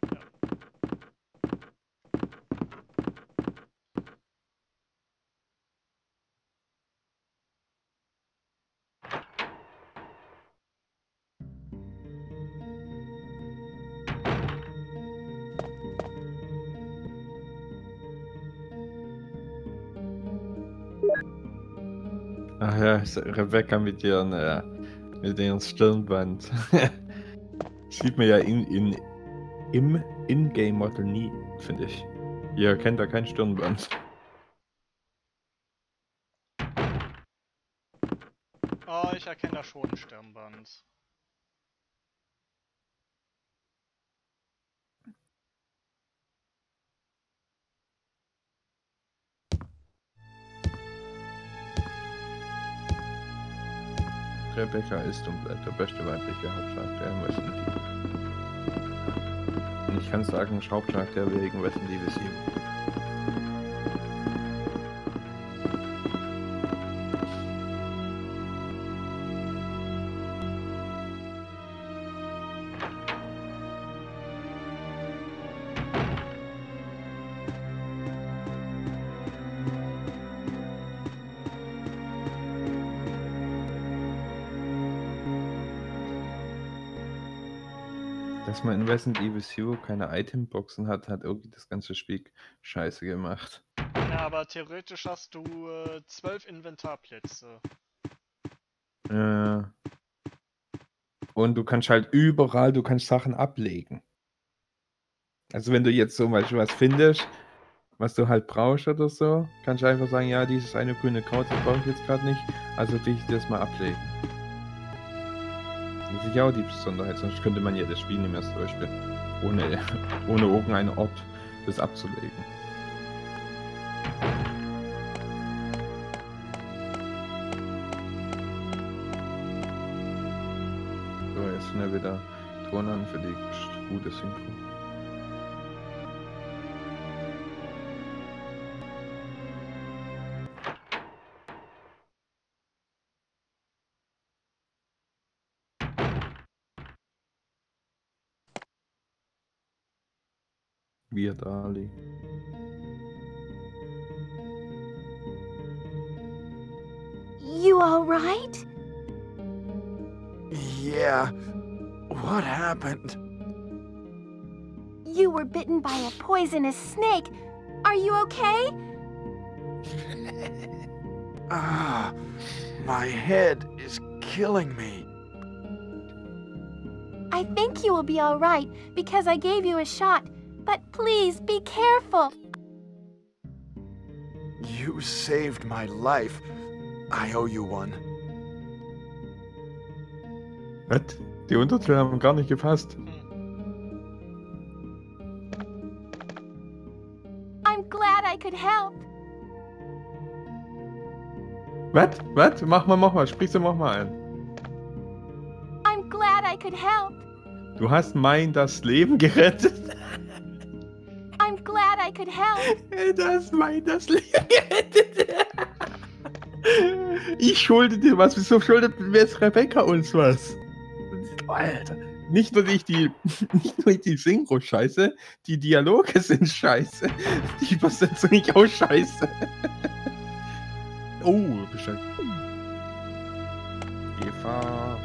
Ach ja, Rebecca mit ihrem Stirnband. Sieht man ja im Ingame-Model nie, finde ich. Ihr erkennt da kein Stirnband. Oh, ich erkenne da schon ein Stirnband. Rebecca ist und bleibt der beste weibliche Hauptcharakter im Resident Evil. Und ich kann sagen, Hauptcharakter wegen Resident Evil 7. Da Dass man in Resident Evil Zero keine Itemboxen hat, hat irgendwie das ganze Spiel scheiße gemacht. Ja, aber theoretisch hast du 12 Inventarplätze. Und du kannst halt überall, du kannst Sachen ablegen. Also wenn du jetzt zum Beispiel was findest, was du halt brauchst oder so, kannst du einfach sagen, ja, dieses eine grüne Kraut, das brauche ich jetzt gerade nicht, also will ich das mal ablegen. Das ist ja auch die Besonderheit, sonst könnte man ja das Spiel nicht mehr so durchspielen, ohne irgendeinen Ort das abzulegen. So, jetzt schnell wieder Ton an für die gute Synchro. Weird Ali. You all right? Yeah. What happened? You were bitten by a poisonous snake. Are you okay? Ah, my head is killing me. I think you will be all right because I gave you a shot. But please be careful. You saved my life. I owe you one. Was? Die Untertitel haben gar nicht gepasst. I'm glad I could help. Was? Was? Mach mal. Sprich sie mach mal ein. I'm glad I could help. Du hast das Leben gerettet. I'm glad I could help. Du hast das Leben gerettet. Ich schulde dir was. Wieso schuldet jetzt Rebecca uns was? Alter. Nicht nur die Synchro scheiße, die Dialoge sind scheiße. Die Übersetzung ist auch scheiße. Oh, bestimmt. Eva.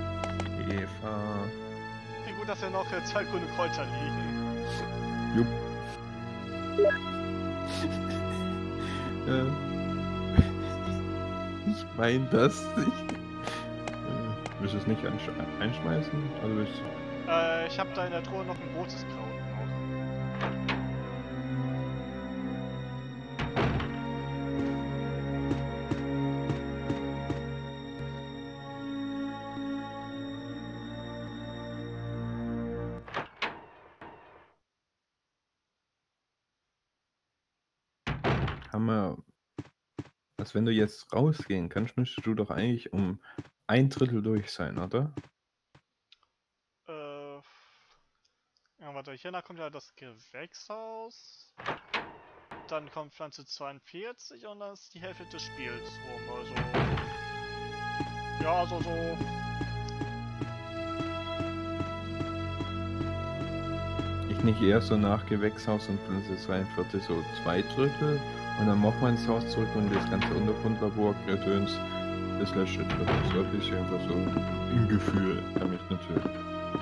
Wie gut, dass ja noch 2 grüne Kräuter liegen. Jupp. Ich meine das nicht. Willst du es nicht einschmeißen? Also willst du... Ich habe da in der Truhe noch ein rotes Kraut noch. Haben wir... Also wenn du jetzt rausgehen kannst, müsstest du doch eigentlich um 1/3 durch sein, oder? Ja, warte, hier kommt ja das Gewächshaus. Dann kommt Pflanze 42 und dann ist die Hälfte des Spiels rum, also... Ja, also so... Ich nicht eher so nach Gewächshaus und Pflanze 42 so 2/3 und dann machen wir ins Haus zurück und das ganze Untergrundlabor gedöns das letzte Drittel. So ein bisschen einfach so im Gefühl, kann mich natürlich.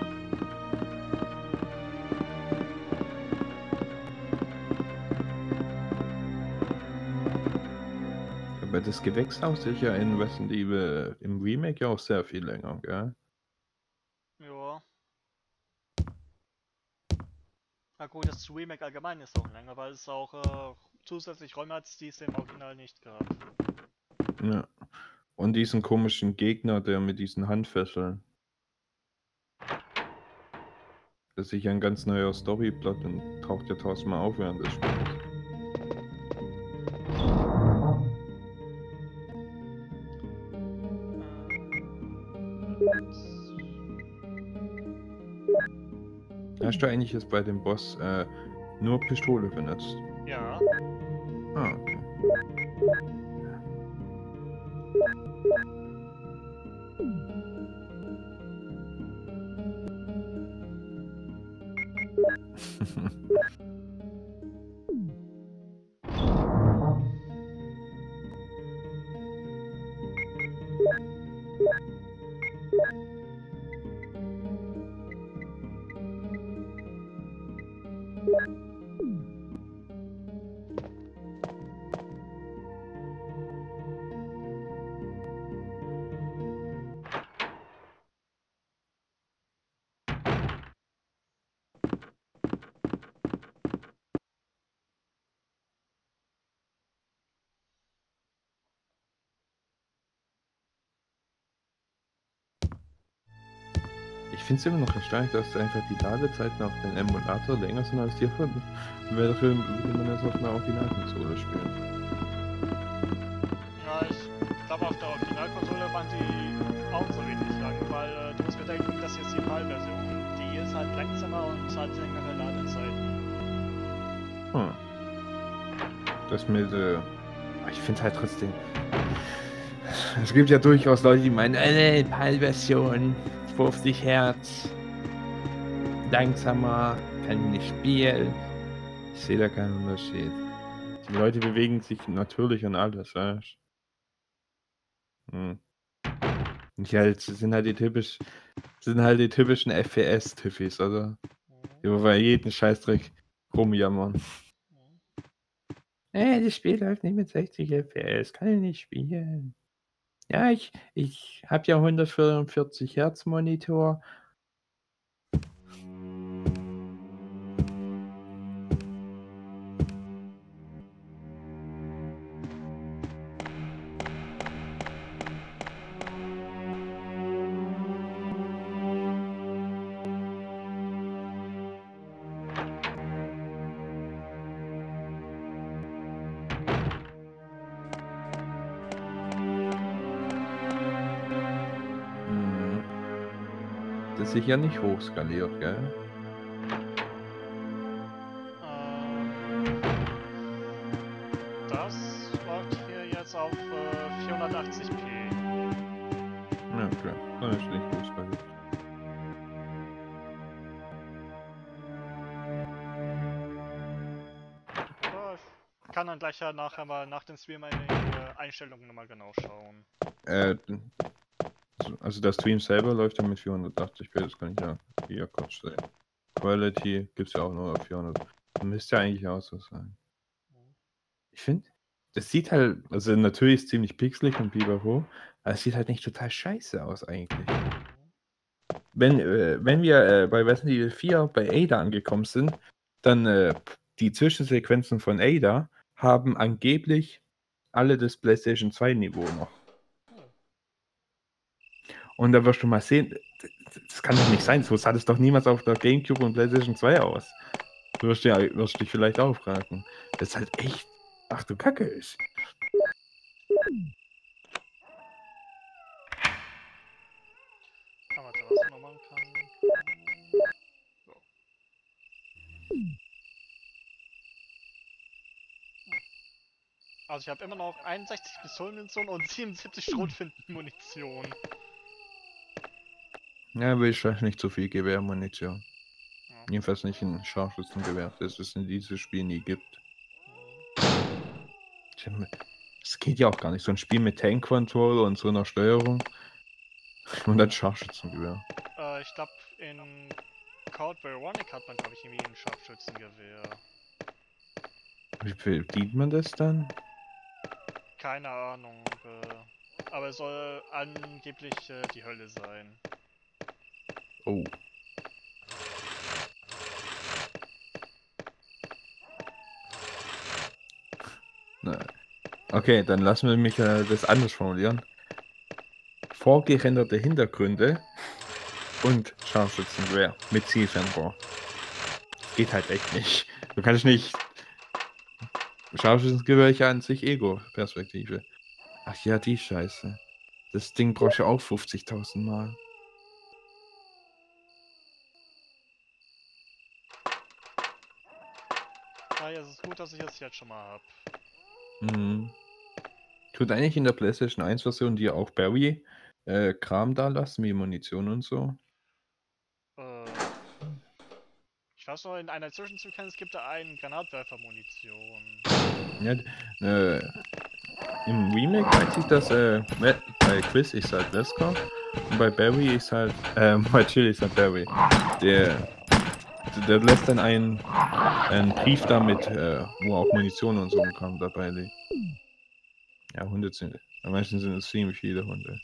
Aber das Gewächshaus ist ja in Resident Evil im Remake ja auch sehr viel länger, gell? Ja. Na gut, das Remake allgemein ist auch länger, weil es auch zusätzlich Räume hat, die es im Original nicht gab. Ja. Und diesen komischen Gegner, der mit diesen Handfesseln. Das ist sicher ein ganz neuer Storyplot und taucht ja tausendmal auf während des Spiels. Hast du eigentlich jetzt bei dem Boss nur Pistole benutzt? Ja. Ah, okay. Ich finde es immer noch erstaunlich, dass einfach die Ladezeiten auf den Emulator länger sind als die von. Dafür würde man das auf einer Originalkonsole spielen. Ja, ich glaube auf der Originalkonsole waren die auch so wenig lang, weil du musst bedenken, das hier ist die PAL-Version. Die ist halt langsamer und hat längere Ladezeiten. Das mit, ich finde es halt trotzdem. Es gibt ja durchaus Leute, die meinen, PAL-Version, 50 Hertz, langsamer, kann ich nicht spielen. Ich sehe da keinen Unterschied. Die Leute bewegen sich natürlich und alles, weißt du? Sind halt die typischen FPS-Tiffis, oder? Die bei jedem Scheißdreck rumjammern. Das Spiel läuft nicht mit 60 FPS, kann ich nicht spielen. Ja, ich habe ja 144 Hertz Monitor. Das ist sicher nicht hochskaliert, gell? Das läuft hier jetzt auf 480p. Ja, okay. Dann ist nicht hochskaliert. Ich kann dann gleich ja nachher mal nach dem Stream in die Einstellungen nochmal genau schauen. Also der Stream selber läuft ja mit 480p, das kann ich ja hier kurz sehen. Quality gibt es ja auch nur auf 400. Das müsste ja eigentlich auch so sein. Ich finde, das sieht halt, also natürlich ist es ziemlich pixelig und pipapo, aber es sieht halt nicht total scheiße aus eigentlich. Wenn wir bei Resident Evil 4 bei Ada angekommen sind, dann die Zwischensequenzen von Ada haben angeblich alle das PlayStation 2 Niveau noch. Und da wirst du mal sehen, das kann doch nicht sein, so sah das doch niemals auf der Gamecube und PlayStation 2 aus. Du wirst dich vielleicht auch fragen. Das ist halt echt, ach du Kacke ist. Aber was man noch machen kann. So. Also ich habe immer noch 61 Pistolenmunition und 77 Schrotflintenmunition. Ja, will ich nicht so viel Gewehrmunition. Ja. Jedenfalls nicht in Scharfschützengewehr, das es in diesem Spiel nie gibt. Es geht ja auch gar nicht. So ein Spiel mit Tank-Control und so einer Steuerung. Und dann Scharfschützengewehr. Ich glaube in Code Veronica hat man glaube ich irgendwie ein Scharfschützengewehr. Wie bedient man das dann? Keine Ahnung. Aber es soll angeblich die Hölle sein. Oh. Na, okay, dann lassen wir mich das anders formulieren. Vorgerenderte Hintergründe und Scharfschützengewehr mit Zielfernrohr. Geht halt echt nicht. Du kannst nicht. Scharfschützengewehr ja an sich Ego-Perspektive. Ach ja, die Scheiße. Das Ding brauchst du auch 50.000 Mal. Ja, es ist gut, dass ich es jetzt schon mal habe. Mhm. Tut eigentlich in der PlayStation 1 Version dir auch Barry Kram da lassen, wie Munition und so? Ich weiß noch, in einer Zwischensequenz gibt da einen Granatwerfer-Munition. Ja, im Remake weiß ich, dass bei Chris ist halt Wesker und bei Barry ist halt, bei Chill ist halt Barry. Der lässt dann einen Brief damit, wo auch Munition und so kam dabei liegt. Ja, Hunde sind, am meisten sind es ziemlich viele Hunde.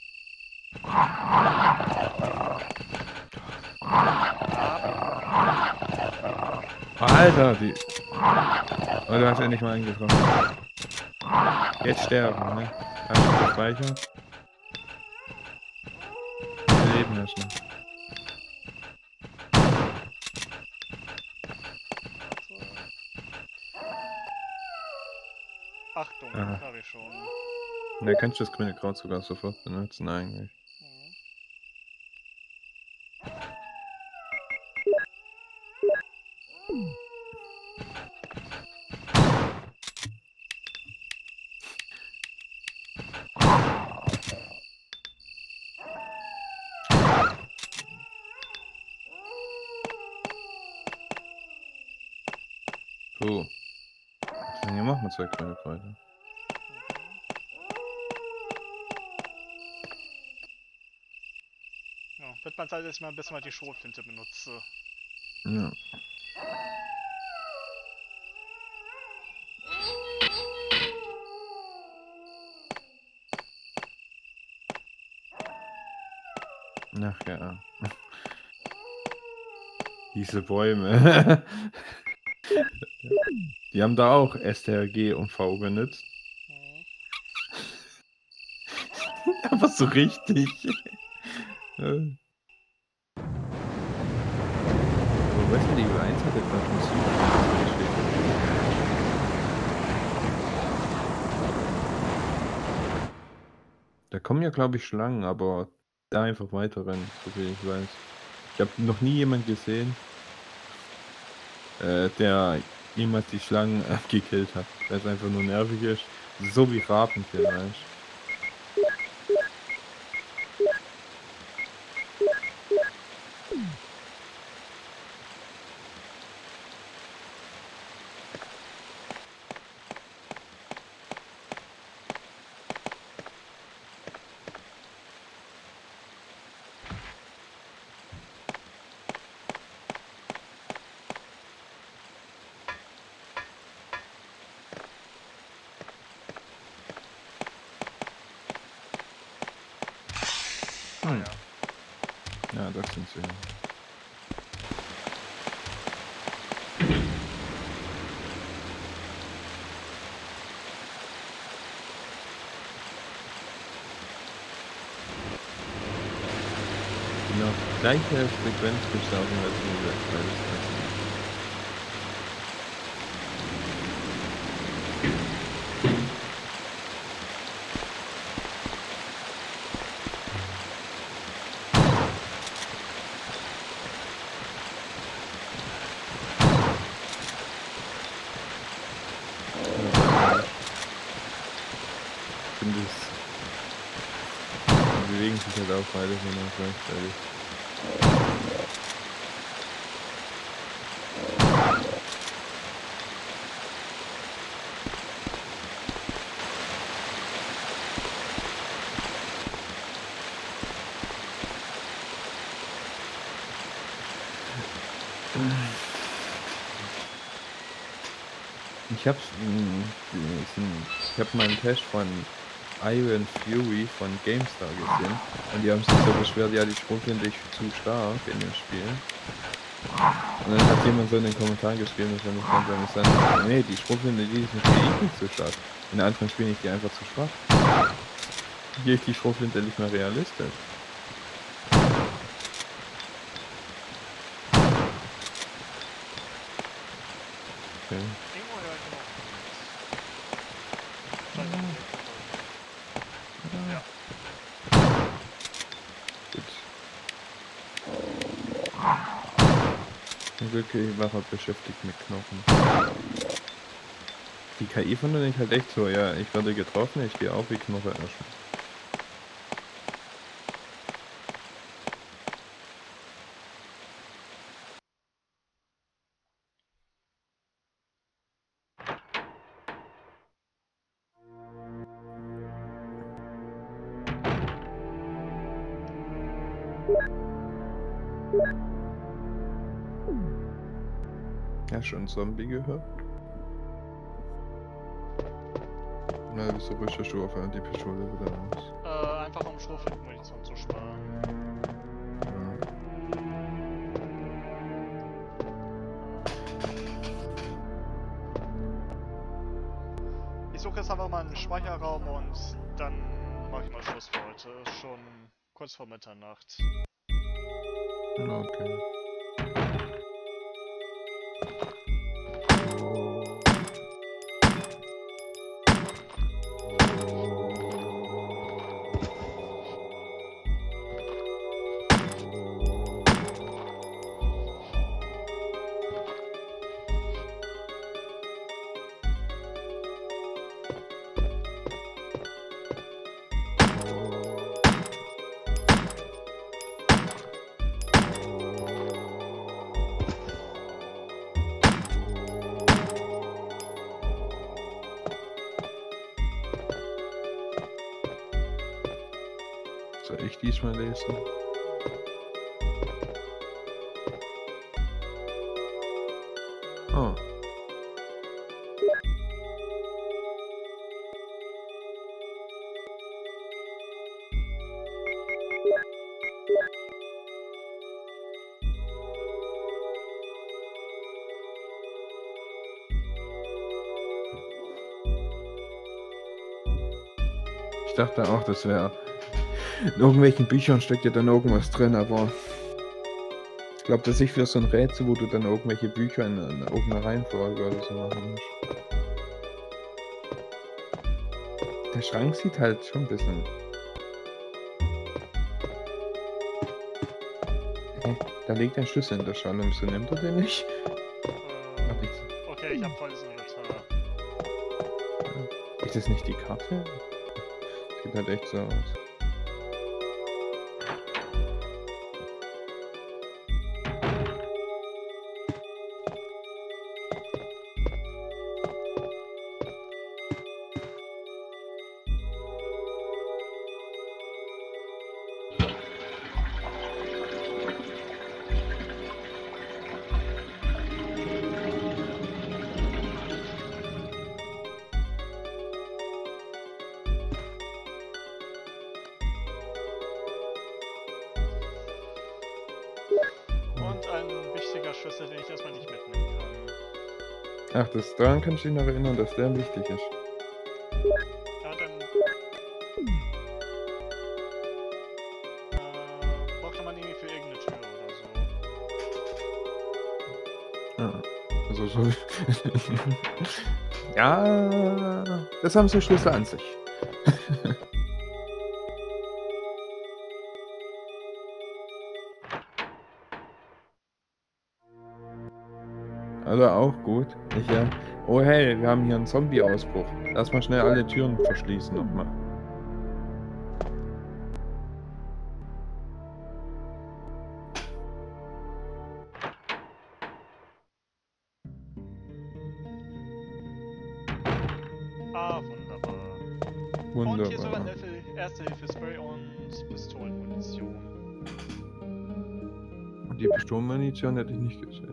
Alter, die. Oh, du hast endlich mal eingetroffen. Jetzt sterben, ne? Einfach gespeichert. Wir leben das noch. Achtung, Ah. habe ich schon. Da kannst du das grüne Kraut sogar sofort benutzen eigentlich. Mhm. So. Dann hier machen wir 2 grüne Kräuter. Ja, wird mal Zeit, dass ich mal ein bisschen mal die Schrotflinte benutze. Ja. Ach ja. Diese Bäume. Die haben da auch STRG und V benutzt. Mhm. Aber so richtig. Aber Resident Evil 1 hat etwas Musik. Da kommen ja, glaube ich, Schlangen, aber da einfach weiter rennen, so viel ich weiß. Ich habe noch nie jemanden gesehen, der jemals die Schlangen gekillt hat, weil es einfach nur nervig ist. So wie Rabenkill, weißt du? Ah ja. Ja, das sind sie. Genau, gleiche Frequenz gibt es auch in Resident Evil 2. Ich finde es. Die bewegen sich halt auch beide genau gleichzeitig. Ich habe mal einen Test von Iron Fury von GameStar gesehen und die haben sich so beschwert, ja, die Schrotflinte ist zu stark in dem Spiel. Und dann hat jemand so in den Kommentaren geschrieben, das fand ich ganz amüsant. Nee, die Schrotflinte, die ist nicht zu stark. In anderen Spielen ist die einfach zu schwach. Hier ist die Schrotflinte nicht mehr realistisch. Okay. Irgendwo höre ich noch nichts. Scheint ein Elektro- Ja. Gut. Zum Glück, ich war halt beschäftigt mit Knochen. Die KI von denen ist halt echt so, ja, ich werde getroffen, ich gehe auf wie Knochen erschen. Ja, schon Zombie gehört? Na, wieso rüstest du auf die Pistole wieder aus? Einfach um Schrotflintenmunition zu sparen. Ja. Ich suche jetzt einfach mal einen Speicherraum und dann mache ich mal Schluss für heute. Schon kurz vor Mitternacht. Okay. Soll ich diesmal lesen? Oh. Ich dachte auch, das wäre... In irgendwelchen Büchern steckt ja dann irgendwas drin, aber... Ich glaube, dass ich für so ein Rätsel, wo du dann irgendwelche Bücher in irgendeiner Reihenfolge oder so machen musst. Der Schrank sieht halt schon ein bisschen... Hä? Da liegt ein Schlüssel in der Schale, wieso nimmt er den nicht? Okay, ich hab volles Inventar. Ist das nicht die Karte? Sieht halt echt so aus. Und ein wichtiger Schlüssel, den ich erstmal nicht mitnehmen kann. Ach, daran kann ich dich noch erinnern, dass der wichtig ist. Ja, dann... braucht man irgendwie für irgendeine Tür oder so. Ja, also so... Ja, das haben so Schlüssel an sich. Also auch gut. Oh hey, wir haben hier einen Zombie-Ausbruch. Lass mal schnell alle Türen verschließen nochmal. Ah, wunderbar. Und hier sogar ein Erste-Hilfe-Spray und Pistolenmunition. Und die Pistolenmunition hätte ich nicht gesehen.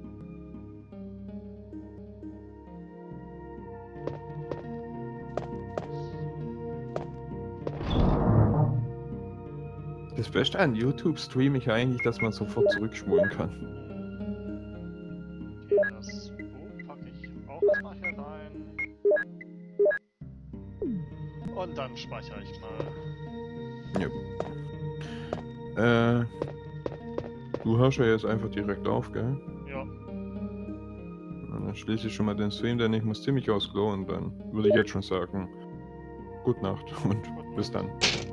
Das Beste an YouTube streame ich eigentlich, dass man sofort zurückspulen kann. Okay, das Buch packe ich auch mal hier rein. Und dann speichere ich mal. Ja. Du hörst ja jetzt einfach direkt auf, gell? Ja. Und dann schließe ich schon mal den Stream, denn ich muss ziemlich aufs Klo und dann würde ich jetzt schon sagen, gute Nacht und bis dann.